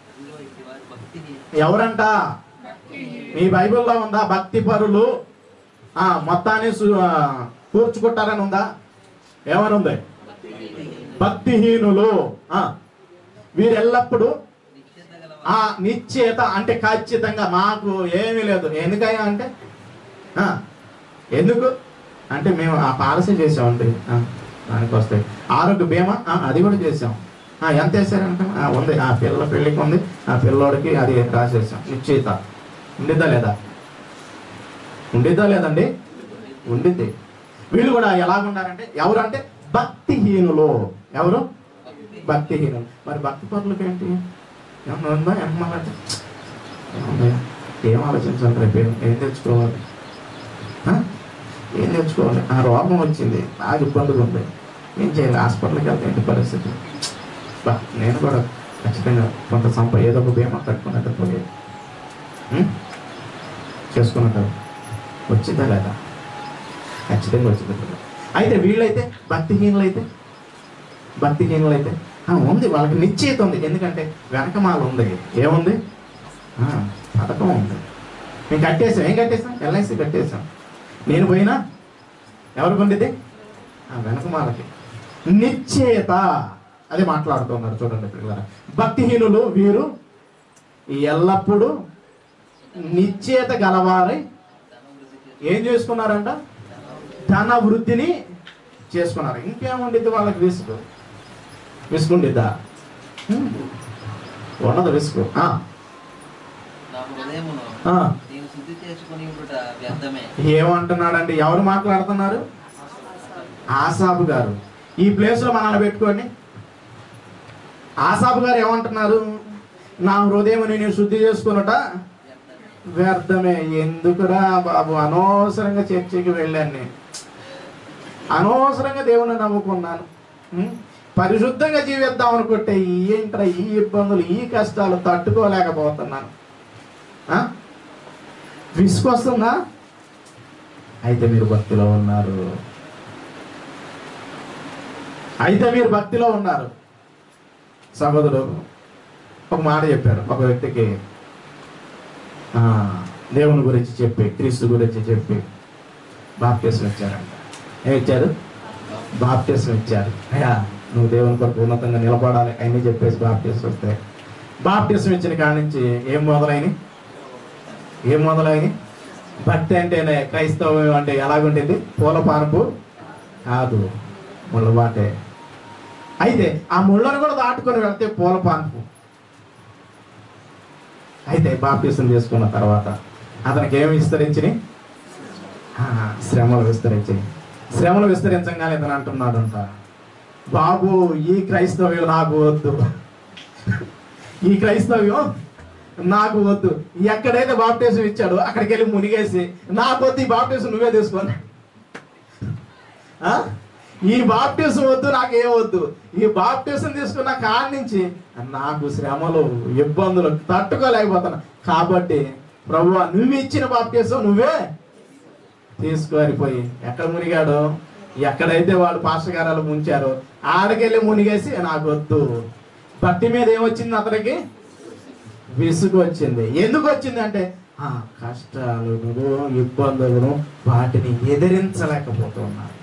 ఎవరంట? మీ బైబిల్లో ఉందా? భక్తి పరులు ఆ మొత్తాన్ని కూర్చుకుంటారని ఉందా? ఏమని ఉంది? భక్తిహీనులు వీరు ఎల్లప్పుడూ ఆ నిశ్చేత అంటే ఖచ్చితంగా మాకు ఏమీ లేదు. ఎందుకయ్యా అంటే ఎందుకు అంటే మేము ఆ పాలసీ చేసామండి, దానికి వస్తాయి. ఆరోగ్య బీమా అది కూడా చేసాం. ఎంత వేసారంటే ఉంది, ఆ పిల్లల పెళ్ళికి ఉంది, ఆ పిల్లోడికి అది రాసేసాం. నిశ్చయిత ఉండిద్దా లేదా? ఉండిద్దా లేదండి? ఉండిద్ది. వీళ్ళు కూడా ఎలాగున్నారంటే ఎవరంటే భక్తిహీనులు. ఎవరు? భక్తిహీనులు. మరి భక్తి పరులకు ఏంటి? ఏమన్నా ఉందా? ఏమన్నా ఏముందా? ఏం ఆలోచించాలి? రేపు ఏం తెచ్చుకోవాలి? ఏం తెచ్చుకోవాలి? ఆ రోగం వచ్చింది, నాకు ఇబ్బందిగా ఉంది, ఏం చేయాలి? హాస్పిటల్కి వెళ్తే ఏంటి పరిస్థితి? బా నేను కూడా ఖచ్చితంగా కొంత సంప ఏదో ఒక బీమా కట్టుకున్నట్టు పోయేది చేసుకున్నట్టు వచ్చిందా లేదా? ఖచ్చితంగా వచ్చింది. అయితే వీళ్ళైతే భక్తిహీనులైతే భక్తిహీనులైతే ఉంది, వాళ్ళకి నిశ్చయిత ఉంది. ఎందుకంటే వెనకమాల ఉంది. ఏముంది? పథకం ఉంది. మేము కట్టేసాం. ఏం కట్టేసాం? ఎల్ఐసి కట్టేసాం. నేను పోయినా ఎవరికి ఉండేది? వెనకమాలకి నిశ్చయిత. అది మాట్లాడుతున్నారు చూడండి పిల్లలు. భక్తిహీనులు వీరు ఎల్లప్పుడూ నిశ్చయిత గలవారై ఏం చేసుకున్నారంట? ధన వృద్ధిని చేసుకున్నారు. ఇంకేముండిద్ది వాళ్ళకి? విసుగు. విసుగుండిద్దా? ఉన్నది విసుగు. ఏమంటున్నాడండి? ఎవరు మాట్లాడుతున్నారు? ఆసాపు గారు. ఈ ప్లేస్ లో మనల్ని పెట్టుకోండి. ఆసాపు గారు ఏమంటున్నారు? నా హృదయం నేను శుద్ధి చేసుకున్నట వ్యర్థమే. ఎందుకురా బాబు, అనవసరంగా చర్చికి వెళ్ళాను, నేను అనవసరంగా దేవుని నమ్ముకున్నాను, పరిశుద్ధంగా జీవిద్దాం అనుకుంటే ఏంట్రా ఈ ఇబ్బందులు, ఈ కష్టాలు తట్టుకోలేకపోతున్నాను. విసుకొస్తుందా? అయితే మీరు భక్తిలో ఉన్నారు. అయితే మీరు భక్తిలో ఉన్నారు. సహోదరుడు ఒక మాట చెప్పారు. ఒక వ్యక్తికి దేవుని గురించి చెప్పి, క్రీస్తు గురించి చెప్పి బాప్టిజం ఇచ్చారంట. ఏమి ఇచ్చారు? బాప్టిజం ఇచ్చారు. అయ్యా నువ్వు దేవుని కొరకు ఉన్నతంగా నిలబడాలి అన్నీ చెప్పేసి బాప్టిజం వస్తే, బాప్టిజం ఇచ్చిన కాడి నుంచి ఏం మొదలైనవి? ఏం మొదలైనవి? భక్తి అంటేనే క్రైస్తవం అంటే ఎలాగుంటుంది? పూల పానపు కాదు, ముళ్ళబాటే. అయితే ఆ ముళ్ళను కూడా దాటుకొని వెళ్తే పూల పానపు. అయితే బాప్టిజం చేసుకున్న తర్వాత అతనికి ఏమి విస్తరించినాయి? శ్రమలు విస్తరించినాయి. శ్రమలు విస్తరించగానే ఇతను అంటున్నాడంట, బాబు ఈ క్రైస్తవ్యం నాకు వద్దు, ఈ క్రైస్తవ్యం నాకు వద్దు. ఎక్కడైతే బాప్టిజం ఇచ్చాడో అక్కడికి వెళ్ళి మునిగేసి నాకు వద్దు, ఈ బాప్టిజం నువ్వే తీసుకోండి, ఈ బాప్టిజం వద్దు, నాకు ఏం వద్దు. ఈ బాప్టిజం తీసుకున్న కాడి నుంచి నాకు శ్రమలు ఇబ్బందులు తట్టుకోలేకపోతున్నా. కాబట్టి ప్రభువా నువ్వు ఇచ్చిన బాప్టిజం నువ్వే తీసుకువరిపోయి ఎక్కడ మునిగాడో, ఎక్కడైతే వాళ్ళు పాస్టర్ గారు ముంచారో ఆడకెళ్ళి మునిగేసి నాకు వద్దు. భక్తి మీద ఏమొచ్చింది అతనికి? విసుగు వచ్చింది. ఎందుకు వచ్చింది అంటే ఆ కష్టాలను ఇబ్బందులను వాటిని ఎదిరించలేకపోతున్నారు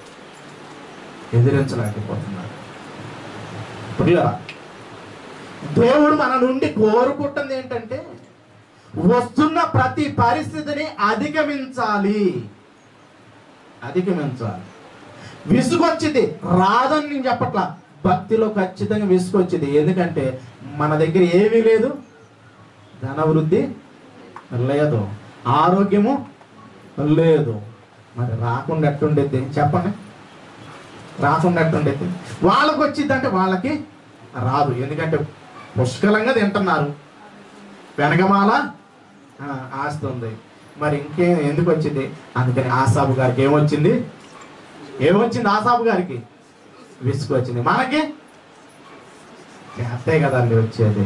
ఎదిరించలేకపోతున్నారు పిల్లరా, దేవుడు మన నుండి కోరుకుంటుంది ఏంటంటే వస్తున్న ప్రతి పరిస్థితిని అధిగమించాలి అధిగమించాలి విసుగొచ్చింది రాదని నేను చెప్పట్లా, భక్తిలో ఖచ్చితంగా విసుగొచ్చింది. ఎందుకంటే మన దగ్గర ఏమీ లేదు, ధన వృద్ధి లేదు, ఆరోగ్యము లేదు. మరి రాకుండా ఎట్టుండేది చెప్పండి, రాకుండా ఎట్టుండేది? వాళ్ళకి వచ్చిందంటే వాళ్ళకి రాదు, ఎందుకంటే పుష్కలంగా తింటున్నారు, వెనకమాల ఆస్తుంది. మరి ఇంకే ఎందుకు వచ్చింది? అందుకని ఆసాబు గారికి ఏమొచ్చింది? ఏమొచ్చింది ఆసాబు గారికి? విసుగు వచ్చింది. మనకి చేస్తే కదండి వచ్చేది,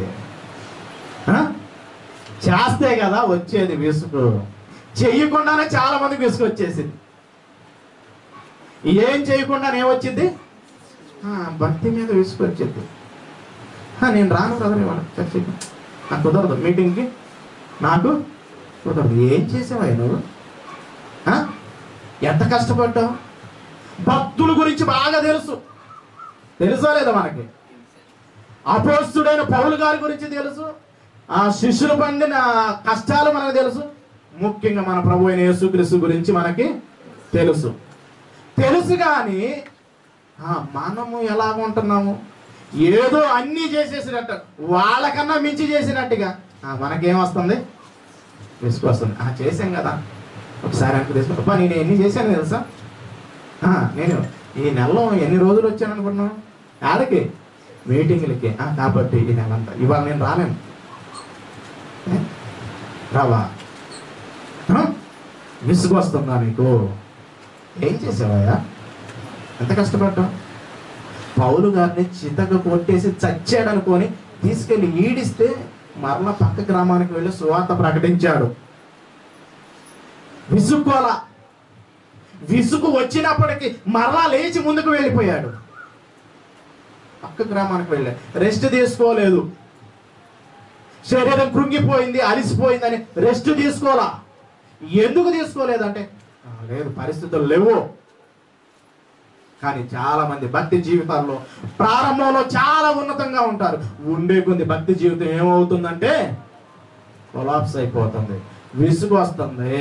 చేస్తే కదా వచ్చేది విసుగు. చెయ్యకుండానే చాలా మందికి విసుగు వచ్చేసింది. ఏం చేయకుండానే ఏమొచ్చింది? భక్తి మీద విసుగు వచ్చింది. నేను రాను కదా ఇవాళ చర్చకి, నాకు కుదరదు, మీటింగ్కి నాకు కుదరదు. ఏం చేసావా నువ్వు? ఎంత కష్టపడ్డావు? భక్తుల గురించి బాగా తెలుసు, తెలుసా లేదా మనకి? అపోస్తుడైన పౌలు గారి గురించి తెలుసు, ఆ శిష్యులు పొందిన కష్టాలు మనకు తెలుసు, ముఖ్యంగా మన ప్రభు అయిన యేసుక్రీస్తు గురించి మనకి తెలుసు. తెలుసు కానీ మనము ఎలా ఉంటున్నాము? ఏదో అన్నీ చేసేసినట్టు, వాళ్ళకన్నా మించి చేసినట్టుగా మనకేం వస్తుంది? విసుగు వస్తుంది. చేసాం కదా ఒకసారి అంటే తీసుకుంటా, నేను ఎన్ని చేశాను తెలుసా? నేను ఈ నెలలో ఎన్ని రోజులు వచ్చాను అనుకున్నాను ఆడకి మీటింగ్లకి, కాబట్టి ఈ నెల అంతా ఇవాళ నేను రాలేను. రావా? విసుగు వస్తుందా నీకు? ఏం చేసావయ్యా? ఎంత కష్టపడ్డావు? పౌలు గారిని చితక కొట్టేసి చచ్చాడనుకొని తీసుకెళ్ళి ఈడిస్తే మరలా పక్క గ్రామానికి వెళ్ళి సువార్త ప్రకటించాడు. విసుక్కోలా, విసుగు వచ్చినప్పటికీ మరలా లేచి ముందుకు వెళ్ళిపోయాడు. పక్క గ్రామానికి వెళ్ళాడు, రెస్ట్ తీసుకోలేదు. శరీరం కృంగిపోయింది, అలిసిపోయిందని రెస్ట్ తీసుకోవాలా. ఎందుకు తీసుకోలేదంటే లేదు, పరిస్థితులు లేవు. కానీ చాలా మంది భక్తి జీవితాల్లో ప్రారంభంలో చాలా ఉన్నతంగా ఉంటారు, ఉండే కొద్ది భక్తి జీవితం ఏమవుతుందంటే కొలాప్స్ అయిపోతుంది, విసుగు వస్తుంది.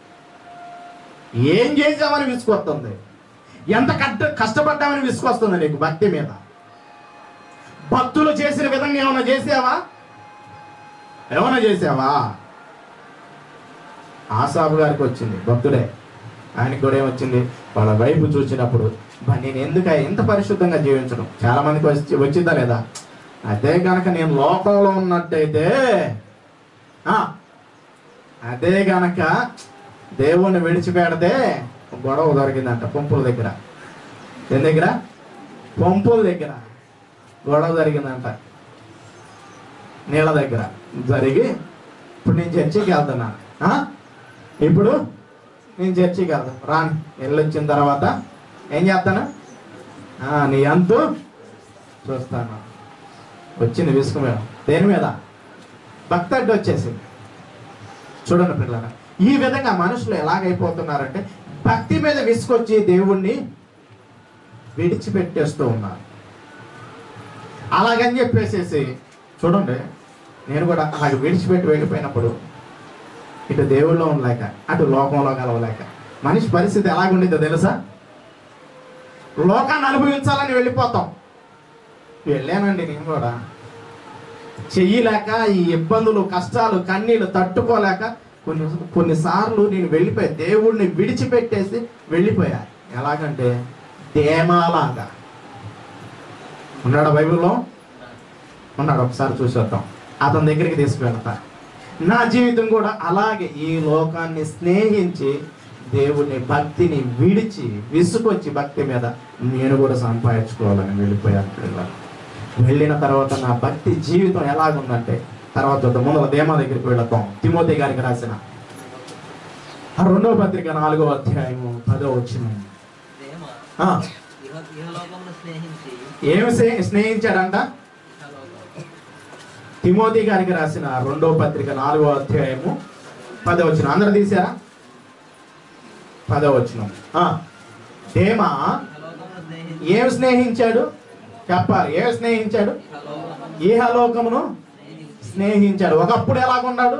ఏం చేసామని విసుగు వస్తుంది, ఎంత కష్ట కష్టపడ్డామని విసుగు వస్తుంది నీకు భక్తి మీద. భక్తులు చేసిన విధంగా ఏమైనా చేసావా? ఏమైనా చేసావా? ఆసాబు గారికి వచ్చింది, భక్తుడే, ఆయనకి కూడా ఏమొచ్చింది? వాళ్ళ వైపు చూసినప్పుడు నేను ఎందుకు ఎంత పరిశుద్ధంగా జీవించడం? చాలా మందికి వచ్చి వచ్చిందా లేదా? అదే కనుక నేను లోకంలో ఉన్నట్టయితే, అదే గనక దేవుణ్ణి విడిచిపెడితే గొడవ దొరికిందంట పంపుల దగ్గర. దేని దగ్గర? పంపుల దగ్గర గొడవ జరిగిందంట, నీళ్ళ దగ్గర జరిగి. ఇప్పుడు నేను చర్చికి వెళ్తున్నాను, ఇప్పుడు నేను చర్చికి వెళ్తాను, రాని వెళ్ళొచ్చిన తర్వాత ఏం చేస్తాను? నీ అంతు చూస్తాను. వచ్చింది విసుగు మీద. దేని మీద? భక్తి అడ్డు వచ్చేసింది. చూడండి పిల్లరా, ఈ విధంగా మనుషులు ఎలాగైపోతున్నారంటే భక్తి మీద విసుకొచ్చి దేవుణ్ణి విడిచిపెట్టేస్తూ ఉన్నారు. అలాగని చెప్పేసేసి చూడండి, నేను కూడా అలాగ విడిచిపెట్టి వెళ్ళిపోయినప్పుడు ఇటు దేవుళ్ళో ఉండలేక అటు లోకంలో కలవలేక మనిషి పరిస్థితి ఎలాగుండిద్దో తెలుసా? లోకాన్ని అనుభవించాలని వెళ్ళిపోతాం. వెళ్ళానండి నేను కూడా, చెయ్యలేక ఈ ఇబ్బందులు కష్టాలు కన్నీళ్ళు తట్టుకోలేక కొన్ని కొన్నిసార్లు నేను వెళ్ళిపోయా, దేవుడిని విడిచిపెట్టేసి వెళ్ళిపోయా. ఎలాగంటే దేమాలాగా ఉన్నాడా బైబిల్లో? ఉన్నాడు, ఒకసారి చూసేద్దాం. అతని దగ్గరికి తీసుకువెళ్తా. నా జీవితం కూడా అలాగే ఈ లోకాన్ని స్నేహించి దేవుని భక్తిని విడిచి విసుకొచ్చి భక్తి మీద నేను కూడా సంపాదించుకోవాలని వెళ్ళిపోయాను పిల్లలు. వెళ్ళిన తర్వాత నా భక్తి జీవితం ఎలాగుందంటే తర్వాత ముందు దేమా దగ్గరికి వెళతాం. తిమోతి గారికి రాసిన ఆ రెండవ పత్రిక నాలుగో అధ్యాయము పదో వచనం. ఏమి స్నేహించాడంట? తిమోతి గారికి రాసిన రెండవ పత్రిక నాలుగో అధ్యాయము పదో వచనం. అందరు తీసారా? పదో వచనం. దేమా ఏమి స్నేహించాడు చెప్పాలి. ఏమి స్నేహించాడు? ఈహలోకమును స్నేహించాడు. ఒకప్పుడు ఎలాగున్నాడు?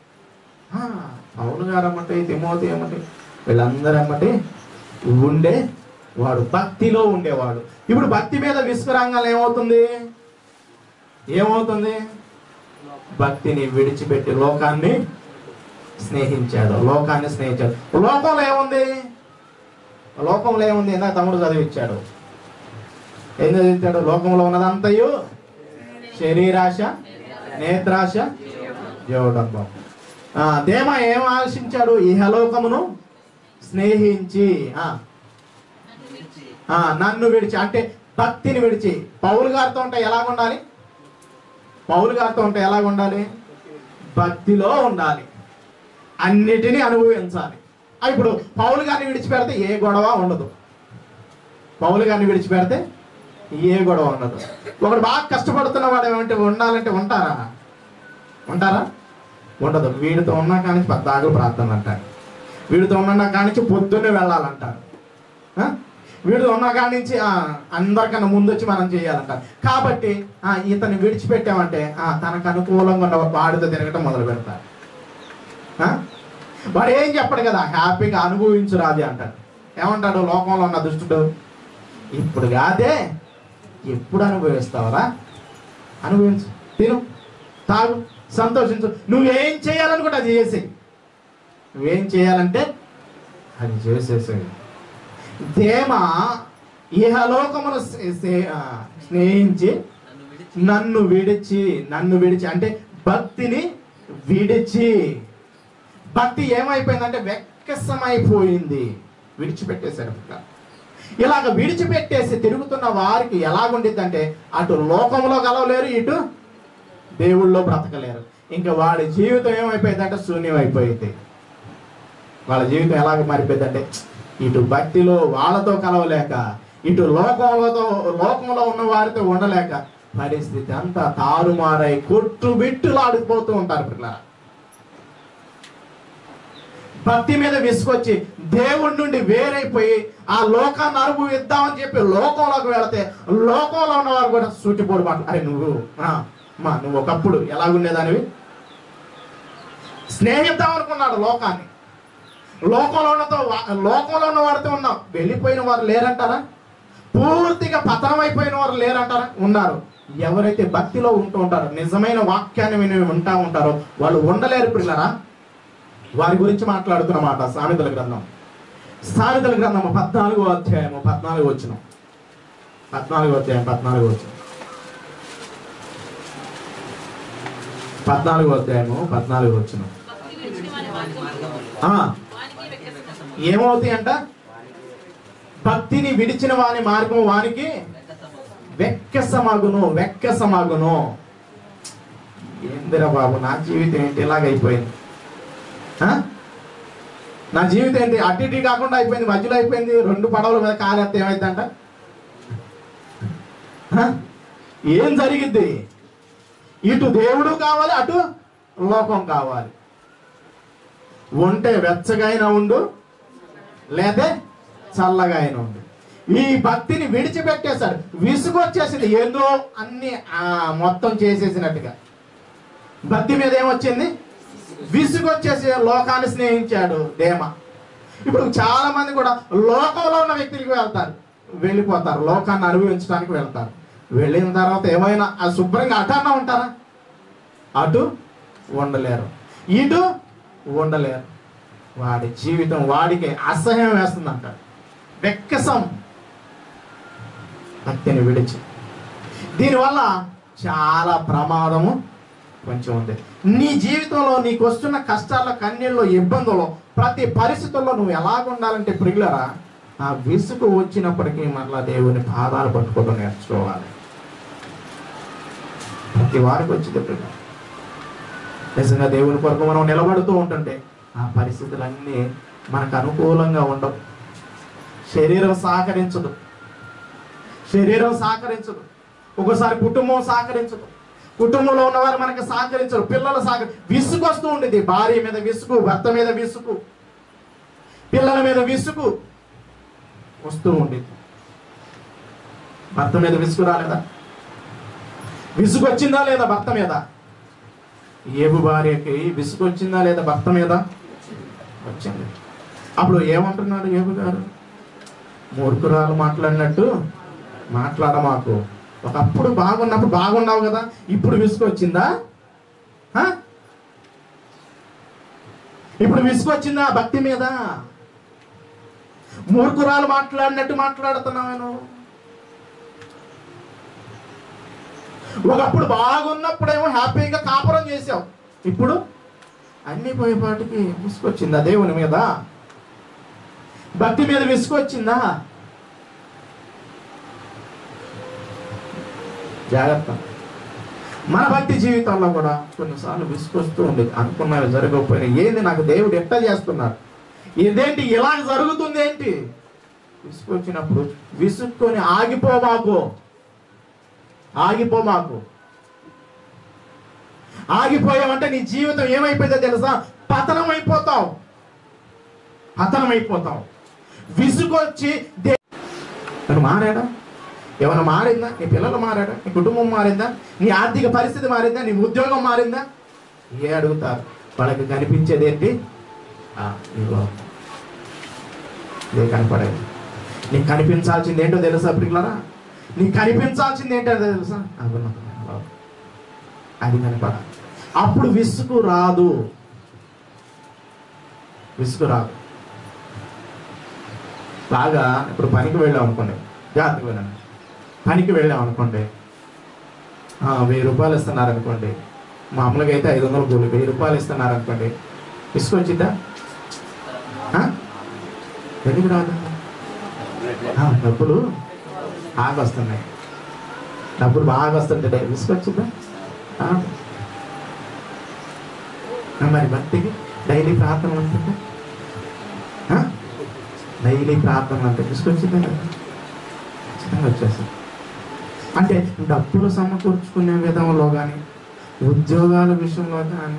పౌలు గారు అమ్మటి, తిమోతి అమ్మటి, వీళ్ళందరూ అమ్మటి ఉండే వాడు, భక్తిలో ఉండేవాడు. ఇప్పుడు భక్తి మీద విస్మరంగా ఏమవుతుంది? ఏమవుతుంది? భక్తిని విడిచిపెట్టి లోకాన్ని స్నేహించాడు. లోకాన్ని స్నేహించాడు. లోకంలో ఏముంది? లోకంలో ఏముంది? ఇందాక తమ్ముడు చదివిచ్చాడు. ఏం చదివించాడు? లోకంలో ఉన్నదంతయు శరీరాశ, నేత్రాశ, జీవడంబం. దేమా ఏం ఆశించాడు? ఇహలోకమును స్నేహించి నన్ను విడిచి, అంటే భక్తిని విడిచి. పౌలు గారితో ఉంటే ఎలాగుండాలి? పౌలు గారితో ఉంటే ఎలాగుండాలి? భక్తిలో ఉండాలి, అన్నిటినీ అనుభవించాలి. ఇప్పుడు పౌలు గారిని విడిచిపెడితే ఏ గొడవ ఉండదు. పౌలు గారిని విడిచిపెడితే ఏ గొడవ ఉండదు. ఒకడు బాగా కష్టపడుతున్న వాడు ఏమంటే ఉండాలంటే ఉంటారా? ఉంటారా? ఉండదు. వీడితో ఉన్నా కానీ పద్దాగులు ప్రార్థనలు అంటారు. వీడితో ఉన్న కానించి పొద్దున్నే వెళ్ళాలంటారు. వీడితో ఉన్న కానించి అందరికన్నా ముందు వచ్చి మనం చేయాలంటారు. కాబట్టి ఇతన్ని విడిచిపెట్టామంటే తనకు అనుకూలంగా ఉన్న వాడితో తిరగటం మొదలు పెడతారు. వాడు ఏం చెప్పడు కదా, హ్యాపీగా అనుభవించు రాజే అంటాడు. ఏమంటాడు లోకంలో ఉన్న దుష్టుడు? ఇప్పుడు కాదే, ఎప్పుడు అనుభవిస్తావరా? అనుభవించు, తిను, తాగు, సంతోషించు. నువ్వేం చేయాలనుకుంటే అది చేసేయి. నువ్వేం చేయాలంటే అది చేసేసేయి. దేమా ఇహలోకమును స్నేహించి నన్ను విడిచి, నన్ను విడిచి అంటే భక్తిని విడిచి. భక్తి ఏమైపోయిందంటే వెక్కసమైపోయింది. విడిచిపెట్టేశారు. ఇలాగ విడిచిపెట్టేసి తిరుగుతున్న వారికి ఎలాగుండిద్ది అంటే అటు లోకంలో గలవలేరు, ఇటు దేవుళ్ళో బ్రతకలేరు. ఇంకా వాడి జీవితం ఏమైపోయింది అంటే శూన్యం అయిపోయింది. వాళ్ళ జీవితం ఎలాగ మారిపోయింది అంటే ఇటు భక్తిలో వాళ్ళతో కలవలేక, ఇటు లోకంలో లోకంలో ఉన్న వారితో ఉండలేక పరిస్థితి అంతా తారుమారై కొట్టుబిట్టులు ఆడిపోతూ ఉంటారు పిల్లల. భక్తి మీద విసుకొచ్చి దేవుడి నుండి వేరైపోయి ఆ లోకాన్ని అనుభవిద్దామని చెప్పి లోకంలోకి వెళితే లోకంలో ఉన్నవారు కూడా సూటిపోడు మాట. అరే నువ్వు మా నువ్వు ఒకప్పుడు ఎలాగుండేదానివి? స్నేహిద్దాం అనుకున్నాడు లోకాన్ని. లోకంలో ఉన్నతో లోకంలో ఉన్న వారితో ఉన్నాం. వెళ్ళిపోయిన వారు లేరంటారా? పూర్తిగా పతనం అయిపోయిన వారు లేరంటారా? ఉన్నారు. ఎవరైతే భక్తిలో ఉంటూ ఉంటారో, నిజమైన వాక్యాన్ని విని ఉంటా ఉంటారో వాళ్ళు ఉండలేరు పిల్లరా. వారి గురించి మాట్లాడుతున్నమాట సామెతల గ్రంథం. సామెతల గ్రంథం పద్నాలుగో అధ్యాయము పద్నాలుగు వచనం. పద్నాలుగో అధ్యాయం పద్నాలుగు వచనం. పద్నాలుగో అధ్యాయము పద్నాలుగు వచనం. ఏమవుతాయి అంట? భక్తిని విడిచిన వాని మార్గం వానికి వెక్కసమగును, వెక్కసమగును. ఏందిరా బాబు, నా జీవితం ఏంటి ఇలాగైపోయింది? నా జీవితం ఏంటి అటు ఇటు కాకుండా అయిపోయింది, మధ్యలో అయిపోయింది. రెండు పడవల మీద కాలేస్తే ఏమైందంట? ఏం జరిగిద్ది? ఇటు దేవుడు కావాలి, అటు లోకం కావాలి. ఉంటే వెచ్చగా అయినా ఉండు, లేదా చల్లగా అయినా ఉండు. ఈ భక్తిని విడిచిపెట్టేశాడు. విసుగొచ్చేసింది. ఏదో అన్ని మొత్తం చేసేసినట్టుగా భక్తి మీద ఏమొచ్చింది? విసుగొచ్చేసి లోకాన్ని స్నేహించాడు దేమా. ఇప్పుడు చాలా మంది కూడా లోకంలో ఉన్న వ్యక్తులకి వెళ్తారు, వెళ్ళిపోతారు, లోకాన్ని అనుభవించడానికి వెళ్తారు. వెళ్ళిన తర్వాత ఏమైనా ఆ శుభ్రంగా అటన్నా ఉంటారా? అటు ఉండలేరు, ఇటు ఉండలేరు. వాడి జీవితం వాడికి అసహ్యం వేస్తుందంట. వెక్కసం భక్తిని విడిచి. దీనివల్ల చాలా ప్రమాదము కొంచెం ఉంది. నీ జీవితంలో నీకు వస్తున్న కష్టాల, కన్నీళ్ళు, ఇబ్బందులు, ప్రతి పరిస్థితుల్లో నువ్వు ఎలాగుండాలంటే ప్రియులరా, ఆ విసుగు వచ్చినప్పటికీ మరలా దేవుని పాదాలు పట్టుకోవడం నేర్చుకోవాలి. ప్రతి వారికి వచ్చింది ప్రియుల. నిజంగా దేవుని కొరకు మనం నిలబడుతూ ఉంటుంటే ఆ పరిస్థితులన్నీ మనకు అనుకూలంగా ఉండవు. శరీరం సహకరించదు, శరీరం సహకరించదు, ఒక్కోసారి కుటుంబం సహకరించదు, కుటుంబంలో ఉన్నవారు మనకి సహకరించరు, పిల్లలు సహకరి విసుగు వస్తూ ఉండేది. భార్య మీద విసుగు, భర్త మీద విసుగు, పిల్లల మీద విసుగు వస్తూ ఉండేది. భర్త మీద విసుగు రాలేదా? విసుగు వచ్చిందా లేదా భర్త మీద? ఏబు భార్యకి విసుగు వచ్చిందా లేదా భర్త మీద? వచ్చింది. అప్పుడు ఏమంటున్నాడు ఏబు గారు? మూర్ఖురాలు మాట్లాడినట్టు మాట్లాడ మాకు. ఒకప్పుడు బాగున్నప్పుడు బాగున్నావు కదా, ఇప్పుడు విసుగు వచ్చిందా? ఇప్పుడు విసుగు వచ్చిందా భక్తి మీద? మూర్ఖురాలు మాట్లాడినట్టు మాట్లాడుతున్నావు నువ్వు. ఒకప్పుడు బాగున్నప్పుడేమో హ్యాపీగా కాపురం చేసావు, ఇప్పుడు అన్ని పోయేపాటికి విసుగు వచ్చిందా దేవుని మీద? భక్తి మీద విసుగు వచ్చిందా? జాగ్రత్త. మన భక్తి జీవితంలో కూడా కొన్నిసార్లు విసుకొస్తూ ఉండేది. అనుకున్నవి జరగకపోయినా ఏంది నాకు దేవుడు ఎట్లా చేస్తున్నాడు, ఇదేంటి ఇలా జరుగుతుంది ఏంటి? విసుకొచ్చినప్పుడు విసుక్కొని ఆగిపోమాకు, ఆగిపోమాకు. ఆగిపోయావంటే నీ జీవితం ఏమైపోయిందో తెలుసా? పతనం అయిపోతావు, పతనం అయిపోతావు. విసుకొచ్చి దేవుడు మారాడా? ఏమైనా మారిందా? నీ పిల్లలు మారాడా? నీ కుటుంబం మారిందా? నీ ఆర్థిక పరిస్థితి మారిందా? నీ ఉద్యోగం మారిందా? ఏ అడుగుతారు? వాళ్ళకి కనిపించేది ఏంటి? ఇదే కనపడేది. నీకు కనిపించాల్సింది ఏంటో తెలుసా ప్రియులారా? నీకు కనిపించాల్సింది ఏంటో తెలుసా? అది కనపడాలి. అప్పుడు విసుగు రాదు, విసుగు రాదు. బాగా ఇప్పుడు పనికి వెళ్ళాం అనుకోండి, జాగ్రత్తగా వెళ్ళండి. పనికి వెళ్ళాం అనుకోండి, వెయ్యి రూపాయలు ఇస్తున్నారు అనుకోండి, మామూలుగా అయితే ఐదు వందల కూలి, వెయ్యి రూపాయలు ఇస్తున్నారు అనుకోండి, విసుకొచ్చిద్దా? ఎందుకు రాదు? డబ్బులు బాగా వస్తున్నాయి, డబ్బులు బాగా వస్తుంటే విసుకొచ్చిద్దా? మరి భక్తికి డైలీ ప్రార్థన ఉంటుంది, డైలీ ప్రార్థన అంటే విసుకొచ్చిద్దా? ఖచ్చితంగా వచ్చేస్తుంది. అంటే డబ్బులు సమకూర్చుకునే విధంలో కానీ, ఉద్యోగాల విషయంలో కానీ,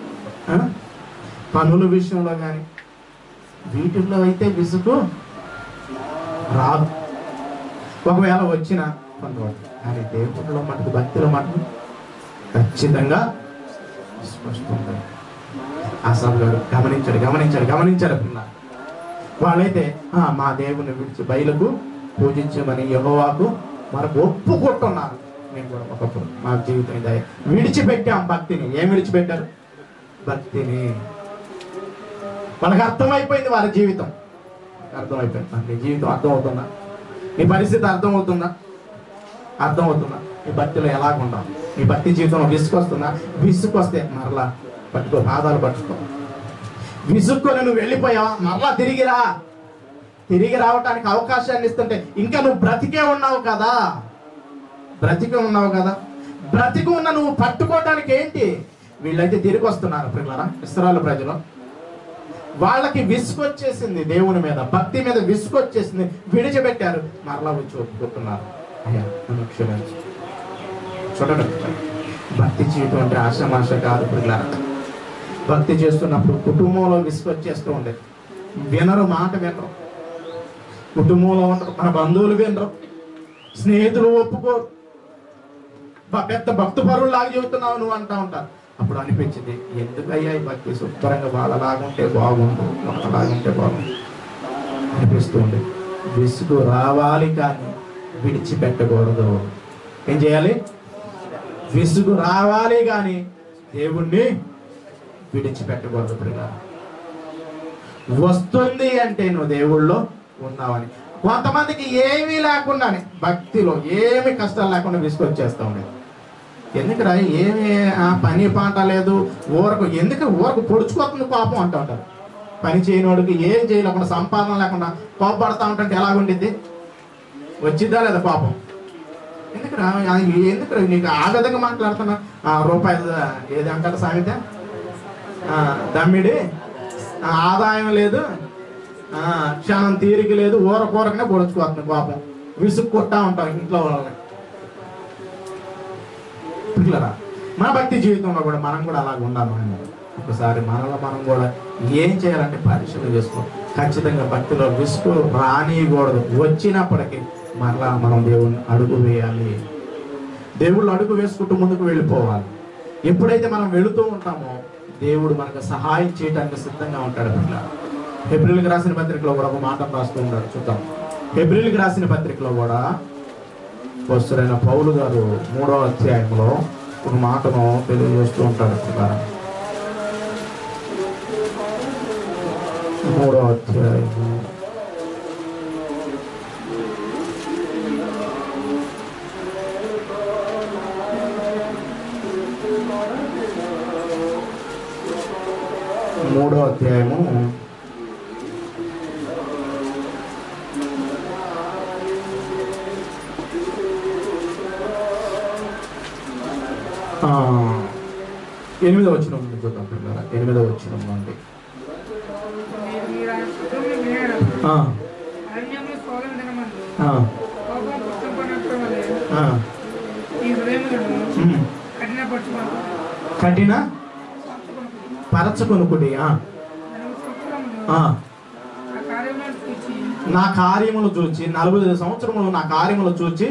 పనుల విషయంలో కానీ, వీటిల్లో అయితే విసుగు రాదు. ఒకవేళ వచ్చిన పొందవచ్చు. కానీ దేవుడిలో మటుకు, భక్తిలో మటుకు ఖచ్చితంగా విసుకొస్తుంది. అసలు గారు గమనించాడు గమనించాడు గమనించాడు పిల్ల. వాళ్ళైతే మా దేవుని విడిచి బయలుకు పూజించమని యెహోవాకు మనకు ఒప్పుకుంటున్నారు. మేము కూడా ఒకప్పుడు మా జీవితం ఇదే విడిచిపెట్టాం భక్తిని. ఏం విడిచిపెట్టారు? భక్తిని. వాళ్ళకి అర్థమైపోయింది, వారి జీవితం అర్థమైపోయింది. నీ జీవితం అర్థమవుతుందా? నీ పరిస్థితి అర్థమవుతుందా? అర్థమవుతుందా? నీ భక్తిలో ఎలాగుంటావు? నీ భక్తి జీవితంలో విసుకొస్తుందా? విసుకొస్తే మరలా పట్టుకో, పాదాలు పట్టుకో. విసుక్కొని నువ్వు వెళ్ళిపోయావా? మరలా తిరిగిరా. తిరిగి రావటానికి అవకాశాన్ని ఇస్తుంటే ఇంకా నువ్వు బ్రతికే ఉన్నావు కదా, బ్రతికే ఉన్నావు కదా. బ్రతికి ఉన్న నువ్వు పట్టుకోవటానికి ఏంటి? వీళ్ళైతే తిరిగి వస్తున్నారు పిల్లరా, ఇశ్రాయేలు ప్రజలు. వాళ్ళకి విసుకొచ్చేసింది, దేవుని మీద భక్తి మీద విసుకొచ్చేసింది, విడిచిపెట్టారు. మరలా వచ్చి ఒప్పుకుంటున్నారు, అయ్యా నన్ను క్షమించు. చూడండి, భక్తి జీవితం అంటే ఆశామాష కాదు పిల్లరా. భక్తి చేస్తున్నప్పుడు కుటుంబంలో విసుకొచ్చేస్తూ ఉండేది. వినరు, మాట వినరు. కుటుంబంలో ఉండరు, మన బంధువులు వినరు, స్నేహితులు ఒప్పుకోరు. పెద్ద భక్తి పరులు లాగా చెబుతున్నావు నువ్వు అంటా ఉంటారు. అప్పుడు అనిపించింది, ఎందుకు అయ్యా ఈ భక్తి శుభ్రంగా వాళ్ళలాగుంటే బాగుండు, ఒకలాగుంటే బాగుండు అనిపిస్తూ ఉంది. విసుగు రావాలి కానీ విడిచిపెట్టకూడదు. ఏం చేయాలి? విసుగు రావాలి కానీ దేవుణ్ణి విడిచిపెట్టకూడదు. ఇప్పుడు వస్తుంది అంటే నువ్వు దేవుళ్ళో ఉన్నావని. కొంతమందికి ఏమీ లేకుండానే భక్తిలో ఏమి కష్టాలు లేకుండా విసుకొచ్చేస్తా ఉండేది. ఎందుకురా ఏమి పని పాట లేదు, ఊరకు ఎందుకు ఊరకు పొడుచుకోతుంది పాపం అంటూ ఉంటారు. పని చేయనివాడికి ఏం చేయలేకుండా సంపాదన లేకుండా కోపపడతా ఉంటుంటే ఎలాగుండిద్ది? వచ్చిద్దా లేదా పాపం? ఎందుకురా ఎందుకు నీకు ఆ విధంగా మాట్లాడుతున్నా? రూపాయలు ఏది అంటారు సామెత, దమ్మిడి ఆదాయం లేదు, క్షణం తీరిక లేదు, ఊర కూరకనే పొడుచుకోతుంది పాపం. విసుక్కుంటా ఉంటాం ఇంట్లో వాళ్ళని. పిల్లరా, మన భక్తి జీవితంలో కూడా మనం కూడా అలాగ ఉండాలి. ఒకసారి మనలో మనం కూడా ఏం చేయాలంటే పరిశీలన చేసుకో. ఖచ్చితంగా భక్తిలో విసుగు రానియకూడదు. వచ్చినప్పటికీ మరలా మనం దేవుని అడుగు వేయాలి. దేవుళ్ళు అడుగు వేసుకుంటూ ముందుకు వెళ్ళిపోవాలి. ఎప్పుడైతే మనం వెళుతూ ఉంటామో దేవుడు మనకు సహాయం చేయడానికి సిద్ధంగా ఉంటాడు. పిల్ల హెబ్రీయులకు రాసిన పత్రికలో కూడా ఒక మాట రాస్తూ ఉంటాడు. చూద్దాం. హెబ్రీయులకు రాసిన పత్రికలో కూడా వస్తురైన పౌలు గారు మూడో అధ్యాయంలో ఒక మాటను తెలియజేస్తూ ఉంటాడు. మూడో అధ్యాయము మూడో అధ్యాయము ఎనిమిదో వచనం చూద్దాం పిల్లరా. ఎనిమిదో వచనం అండి. కఠిన పరచుకొనుకుడి నా కార్యములు చూచి నలభై ఐదు సంవత్సరములు నా కార్యములు చూచి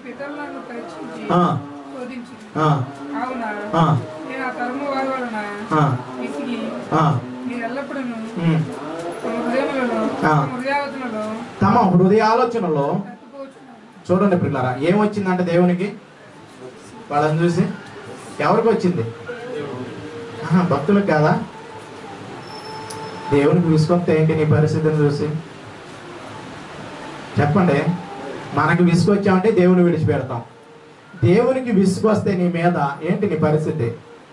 తమ హృదయ ఆలోచనలో చూడండి పిల్లరా, ఏమొచ్చిందంటే దేవునికి వాళ్ళని చూసి ఎవరికి వచ్చింది? భక్తులకు కాదా? దేవునికి విసుకొస్తే ఏంటి నీ పరిస్థితిని చూసి చెప్పండి. మనకి విసుకొచ్చామంటే దేవుని విడిచిపెడతాం. దేవునికి విసుకొస్తే నీ మీద ఏంటి నీ పరిస్థితి?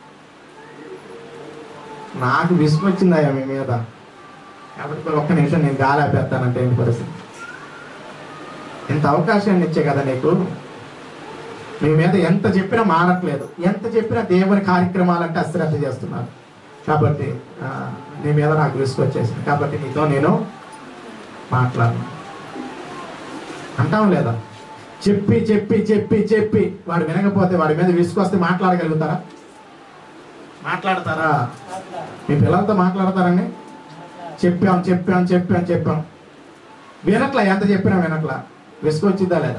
నాకు విసుకొచ్చిందయ్యా మీ మీద, కాబట్టి ఒక్క నిమిషం నేను గాలి ఆపేస్తానంటే ఏంటి పరిస్థితి? ఇంత అవకాశాన్ని ఇచ్చే కదా నీకు. మీ మీద ఎంత చెప్పినా మానట్లేదు, ఎంత చెప్పినా దేవుని కార్యక్రమాలంటే అశ్రద్ధ చేస్తున్నారు. కాబట్టి నీ మీద నాకు విసుకొచ్చేసింది, కాబట్టి నీతో నేను మాట్లాడను అంటాం లేదా? చెప్పి చెప్పి చెప్పి చెప్పి వాడు వినకపోతే వాడి మీద విసుకొస్తే మాట్లాడగలుగుతారా? మాట్లాడతారా? మీ పిల్లలతో మాట్లాడతారండి? చెప్పాం చెప్పాం చెప్పాం చెప్పాం వినట్లా, ఎంత చెప్పినా వినట్లా, విసుకొచ్చిద్దా లేదా?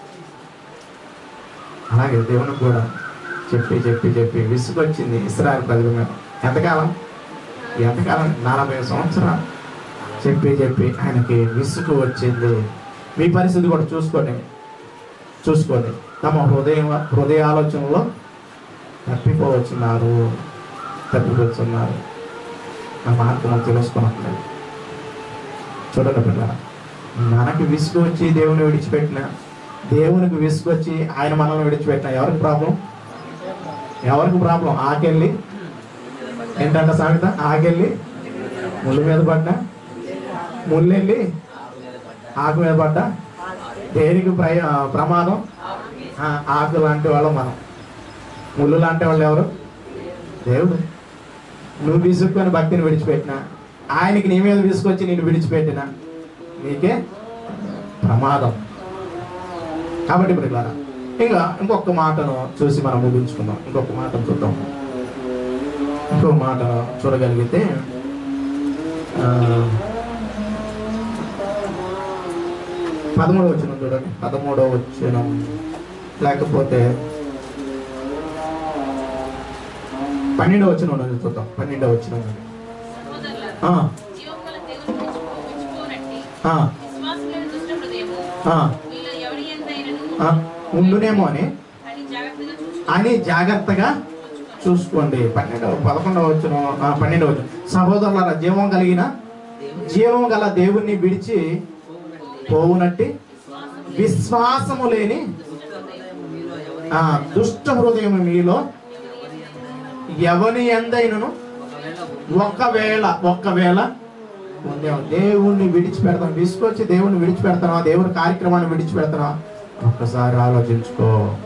అలాగే దేవునికి కూడా చెప్పి చెప్పి చెప్పి విసుకొచ్చింది ఇశ్రాయేలు ప్రజల మీద. ఎంతకాలం ఎంతకాలం నలభై సంవత్సరాలు చెప్పి చెప్పి ఆయనకి విసుగు వచ్చింది. మీ పరిస్థితి కూడా చూసుకోండి చూసుకోండి తమ హృదయ హృదయ ఆలోచనలో తప్పిపోవచ్చున్నారు తప్పిపోతున్నారు నా మార్గం తెలుసుకున్నట్లేదు. చూడండి పిల్లరా, మనకి విసుగు వచ్చి దేవుని విడిచిపెట్టిన, దేవునికి విసుకొచ్చి ఆయన మనల్ని విడిచిపెట్టిన ఎవరికి ప్రాబ్లం? ఎవరికి ప్రాబ్లం? ఆకెళ్ళి ఏంటంట సామెత, ఆకెళ్ళి ముళ్ళు మీద పడ్డా, ముళ్ళెళ్ళి ఆకు మీద పడ్డా దేనికి ప్రయ ప్రమాదం? ఆకు లాంటి వాళ్ళు మనం, ముళ్ళు లాంటి వాళ్ళు ఎవరు? దేవుడు. నువ్వు విసుక్కొని భక్తిని విడిచిపెట్టినా, ఆయనకి నీ మీద విసుకొచ్చి నేను విడిచిపెట్టినా నీకే ప్రమాదం. కాబట్టి ఇప్పుడు ఇలా ఇంకా ఇంకొక మాటను చూసి మనం ముగించుకుందాం. ఇంకొక మాటను చూద్దాం. ఇంకొక మాట చూడగలిగితే పదమూడవ వచనం చూడండి. పదమూడవ వచనం లేకపోతే పన్నెండవ వచనం చూద్దాం. పన్నెండవ వచనం ఉండునేమో అని అని జాగ్రత్తగా చూసుకోండి. పన్నెండవ పదకొండవ వచ్చిన పన్నెండవ వచ్చిన సహోదరులారా, జీవం కలిగిన జీవం గల దేవుణ్ణి విడిచి పోవునట్టి విశ్వాసము లేని ఆ దుష్ట హృదయం మీలో ఎవని ఎందైనను ఒకవేళ ఒక్కవేళ ఉందేమో. దేవుణ్ణి విడిచిపెడతాం, విసుకొచ్చి దేవుణ్ణి విడిచిపెడతావా, దేవుని కార్యక్రమాన్ని విడిచిపెడతావా? ఒక్కసారి ఆలోచించుకో.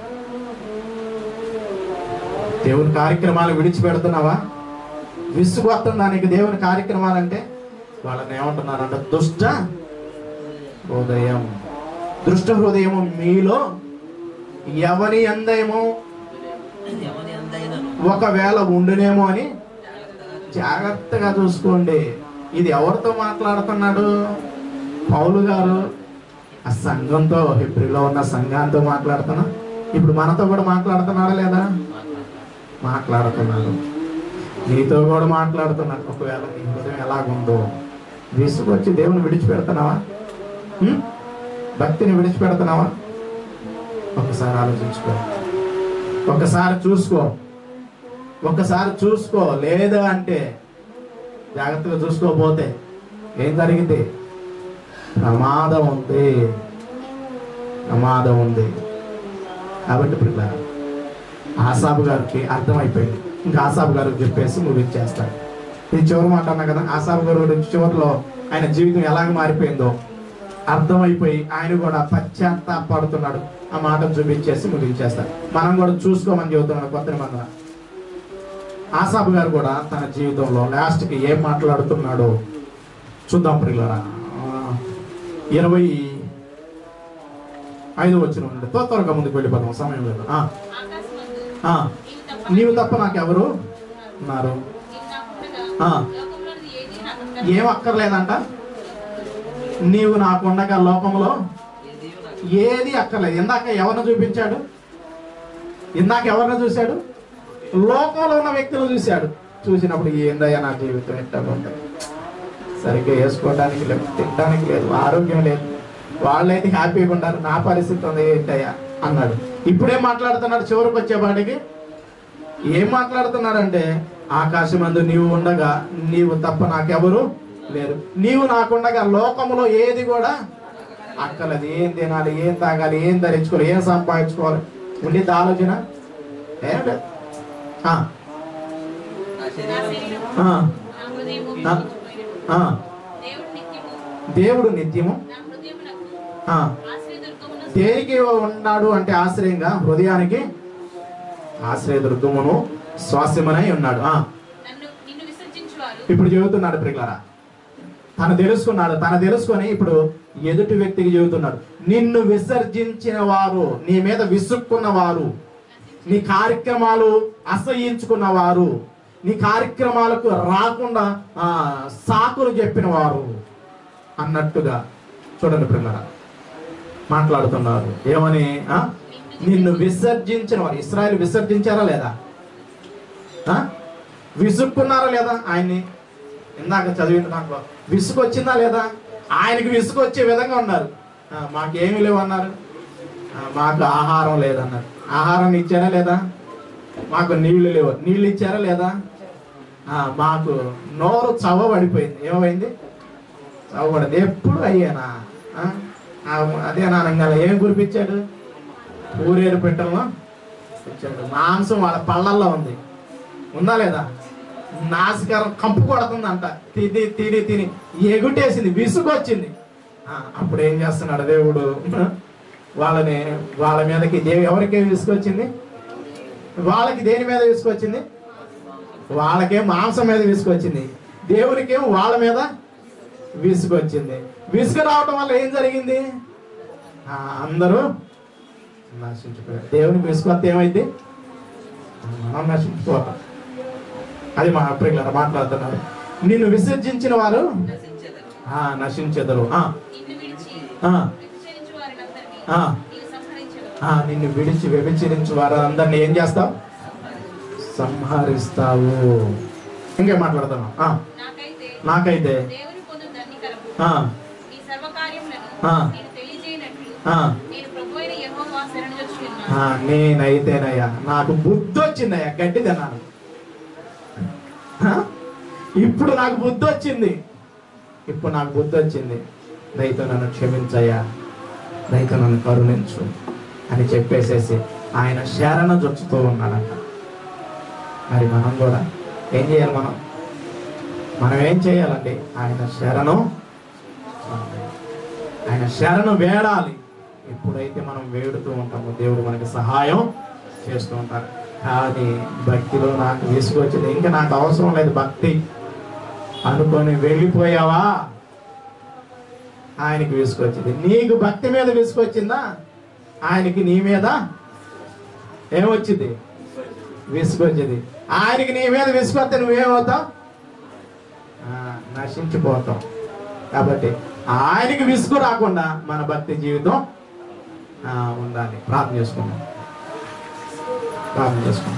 దేవుని కార్యక్రమాలు విడిచిపెడుతున్నావా? విసుగొస్తుంది దానికి దేవుని కార్యక్రమాలంటే. వాళ్ళని ఏమంటున్నారంట? దుష్ట హృదయం. దుష్ట హృదయము మీలో ఎవరి ఎందేమో ఒకవేళ ఉండునేమో అని జాగ్రత్తగా చూసుకోండి. ఇది ఎవరితో మాట్లాడుతున్నాడు? పౌలు గారు ఆ సంఘంతో, హెబ్రీలో ఉన్న సంఘంతో మాట్లాడుతున్నా. ఇప్పుడు మనతో కూడా మాట్లాడుతున్నాడా లేదా? మాట్లాడుతున్నాడు. నీతో కూడా మాట్లాడుతున్నాడు. ఒకవేళ నీ హృదయం ఎలాగుందో, విసుగొచ్చి దేవుని విడిచిపెడుతున్నావా? భక్తిని విడిచిపెడుతున్నావా? ఒకసారి ఆలోచించుకో, ఒకసారి చూసుకో, ఒకసారి చూసుకో. లేదు అంటే జాగ్రత్తగా చూసుకోకపోతే ఏం జరిగింది? ప్రమాదం ఉంది, ప్రమాదం ఉంది. కాబట్టి పిల్లలు, ఆసాబు గారికి అర్థమైపోయింది. ఇంకా ఆసాబు గారికి చెప్పేసి ముగించేస్తాడు. ఇది చివరి మాట అన్నా కదా, ఆసాబు గారి గురించి చివరిలో ఆయన జీవితం ఎలాగ మారిపోయిందో అర్థమైపోయి ఆయన కూడా పశ్చాత్తాపడుతున్నాడు. ఆ మాటను చూపించేసి ముగించేస్తాడు. మనం కూడా చూసుకోమని చెబుతున్నాడు కొత్త నిబంధన. ఆసాబు గారు కూడా తన జీవితంలో లాస్ట్కి ఏం మాట్లాడుతున్నాడో చూద్దాం ప్రియులారా. ఇరవై ఐదు వచ్చిన ఉండే తో త్వరగా ముందుకు వెళ్ళిపోతాం, సమయం లేదు. నీవు తప్ప నాకెవరు ఉన్నారు? ఏం అక్కర్లేదంట. నీవు నాకుండగా లోకంలో ఏది అక్కర్లేదు. ఇందాక ఎవరిని చూపించాడు? ఇందాక ఎవరిని చూశాడు? లోకంలో ఉన్న వ్యక్తులు చూశాడు. చూసినప్పుడు ఏందయ్యా నా జీవితం ఎట్లా ఉంటుంది, సరిగ్గా వేసుకోవడానికి లేదు, తినడానికి లేదు, ఆరోగ్యం లేదు, వాళ్ళైతే హ్యాపీగా ఉంటారు, నా పరిస్థితి ఉంది ఏంటయ్యా అన్నాడు. ఇప్పుడేం మాట్లాడుతున్నాడు? చివరికి వచ్చేపాటికి ఏం మాట్లాడుతున్నాడంటే, ఆకాశమందు నీవు ఉండగా నీవు తప్ప నాకెవరు లేరు, నీవు నాకుండగా లోకములో ఏది కూడా అక్కర్లేదు. ఏం తినాలి, ఏం తాగాలి, ఏం ధరించుకోవాలి, ఏం సంపాదించుకోవాలి ఉండిద్ది ఆలోచన ఏం లేదు. దేవుడు నిత్యము దేనికి ఉన్నాడు అంటే ఆశ్రయంగా, హృదయానికి ఆశ్రయ దుర్గమును స్వాస్యమనై ఉన్నాడు. ఇప్పుడు చెబుతున్నాడు ప్రియులారా, తను తెలుసుకున్నాడు. తను తెలుసుకొని ఇప్పుడు ఎదుటి వ్యక్తికి చెబుతున్నాడు, నిన్ను విసర్జించిన వారు, నీ మీద విసుక్కున్న వారు, నీ కార్యక్రమాలు అసహ్యించుకున్న వారు, నీ కార్యక్రమాలకు రాకుండా ఆ సాకులు చెప్పిన వారు అన్నట్టుగా చూడండి ప్రియులారా మాట్లాడుతున్నారు. ఏమని? నిన్ను విసర్జించిన వారు. ఇశ్రాయేలు విసర్జించారా లేదా? విసుక్కున్నారా లేదా ఆయన్ని? ఇందాక చదివిన దాంట్లో విసుగు వచ్చిందా లేదా? ఆయనకి విసుగు వచ్చే విధంగా ఉన్నారు. మాకేమీ లేవు అన్నారు, మాకు ఆహారం లేదన్నారు. ఆహారం ఇచ్చారా లేదా? మాకు నీళ్లు లేవు, నీళ్ళు ఇచ్చారా లేదా? మాకు నోరు చవ్వబడిపోయింది. ఏమైంది? చవ్వబడింది. ఎప్పుడు అయ్యానా? అదే నానంగా ఏం కురిపించాడు? ఊరేరు పెట్టెల్లో ఇచ్చాడు. మాంసం వాళ్ళ పళ్ళల్లో ఉంది, ఉందా లేదా? నాసికారం కంపు కొడుతుందంట, తిని తిని తిని ఎగుటేసింది, విసుగు వచ్చింది. అప్పుడు ఏం చేస్తున్నాడు దేవుడు? వాళ్ళని వాళ్ళ మీదకి దేవు ఎవరికి విసుకొచ్చింది? వాళ్ళకి దేని మీద విసుకొచ్చింది? వాళ్ళకేం మాంసం మీద విసుకొచ్చింది, దేవునికేం వాళ్ళ మీద విసుకొచ్చింది. విసుగు రావటం వల్ల ఏం జరిగింది? అందరూ నశించిపోయారు. దేవునికి విసుకొస్తే ఏమైంది? మనం నశించిపోతాం. అది మా ప్రియులారా మాట్లాడుతున్నారు. నిన్ను విసర్జించిన వారు నశించెదరు. నిన్ను విడిచి వ్యభిచరించు వారు అందరినీ ఏం చేస్తావు? సంహరిస్తావు. ఇంకేం మాట్లాడుతున్నావు? నాకైతే నేనైతేనయ్యా నాకు బుద్ధి వచ్చిందయ్యా, గడ్డి తిన్నాను. ఇప్పుడు నాకు బుద్ధి వచ్చింది, ఇప్పుడు నాకు బుద్ధి వచ్చింది. దయతో నన్ను క్షమించయ్యా, దయతో నన్ను కరుణించు అని చెప్పేసేసి ఆయన శరణ జొచ్చుతూ ఉన్నాడంట. మరి మనం కూడా ఏం చేయాలి? మనం మనం ఏం చేయాలండి? ఆయన శరణు ఆయన శరణు వేడాలి. ఎప్పుడైతే మనం వేడుతూ ఉంటామో దేవుడు మనకి సహాయం చేస్తూ ఉంటారు. కానీ భక్తిలో నాకు విసుగొచ్చింది, ఇంకా నాకు అవసరం లేదు భక్తి అనుకొని వెళ్ళిపోయావా, ఆయనకి విసుగొచ్చింది. నీకు భక్తి మీద విసుగొచ్చిందా? ఆయనకి నీ మీద ఏమొచ్చింది? విసుగొచ్చింది. ఆయనకి నీ మీద విసుగొస్తే నువ్వేమవుతావు? నశించిపోతావు. కాబట్టి ఆయనకి విసుగు రాకుండా మన భక్తి జీవితం ఉండాలి. ప్రార్థన చేసుకున్నాం ప్రార్థన చేసుకున్నాం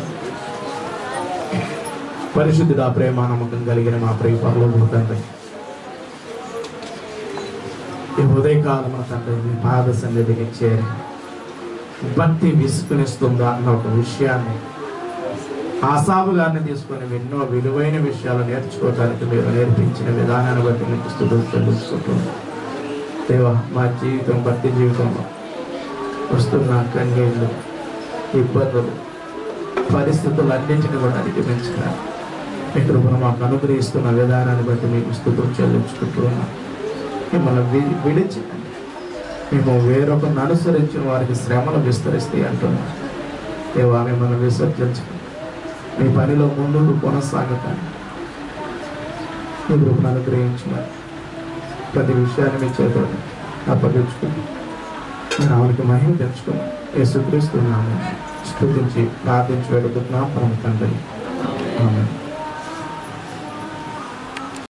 పరిశుద్ధుడా, ప్రేమ నమ్మకం కలిగిన మా ప్రియ పరలోకపు తండ్రి, ఈ ఉదయకాలం తండ్రి మీ పాద సన్నిధికి చేరి భక్తి విసుకునిస్తుందా అన్న ఒక విషయాన్ని ఆసాబు గారిని తీసుకొని ఎన్నో విలువైన విషయాలు నేర్చుకోవడానికి మీరు నేర్పించిన విధానాన్ని బట్టి మీకు స్తుతులు చెల్లించుకుంటున్నాం. దేవా, మా జీవితం భక్తి జీవితంలో వస్తున్న కన్నీళ్ళు, ఇబ్బందులు, పరిస్థితులు అన్నింటినీ కూడా అధిగమించినారు. మీ కృపను మాకు అనుగ్రహిస్తున్న విధానాన్ని బట్టి మీకు స్తుతులు చెల్లించుకుంటున్నాం. మిమ్మల్ని వి విడిచిందండి మేము వేరొకరిని అనుసరించిన వారికి శ్రమలు విస్తరిస్తాయి అంటున్నాం. దేవా, మిమ్మల్ని విసర్జించుకుని మీ పనిలో ముందుకు కొనసాగుతాను. మీ కృపను అనుగ్రహించమని ప్రతి విషయాన్ని మీ చేతులు అప్పగించుకుని నేను ఆమెకి మహిమ తెచ్చుకుని యేసుక్రీస్తు నామమున స్తుతించి ప్రార్థించి వేడుకుంటున్నాం పరమ తండ్రి. ఆమేన్.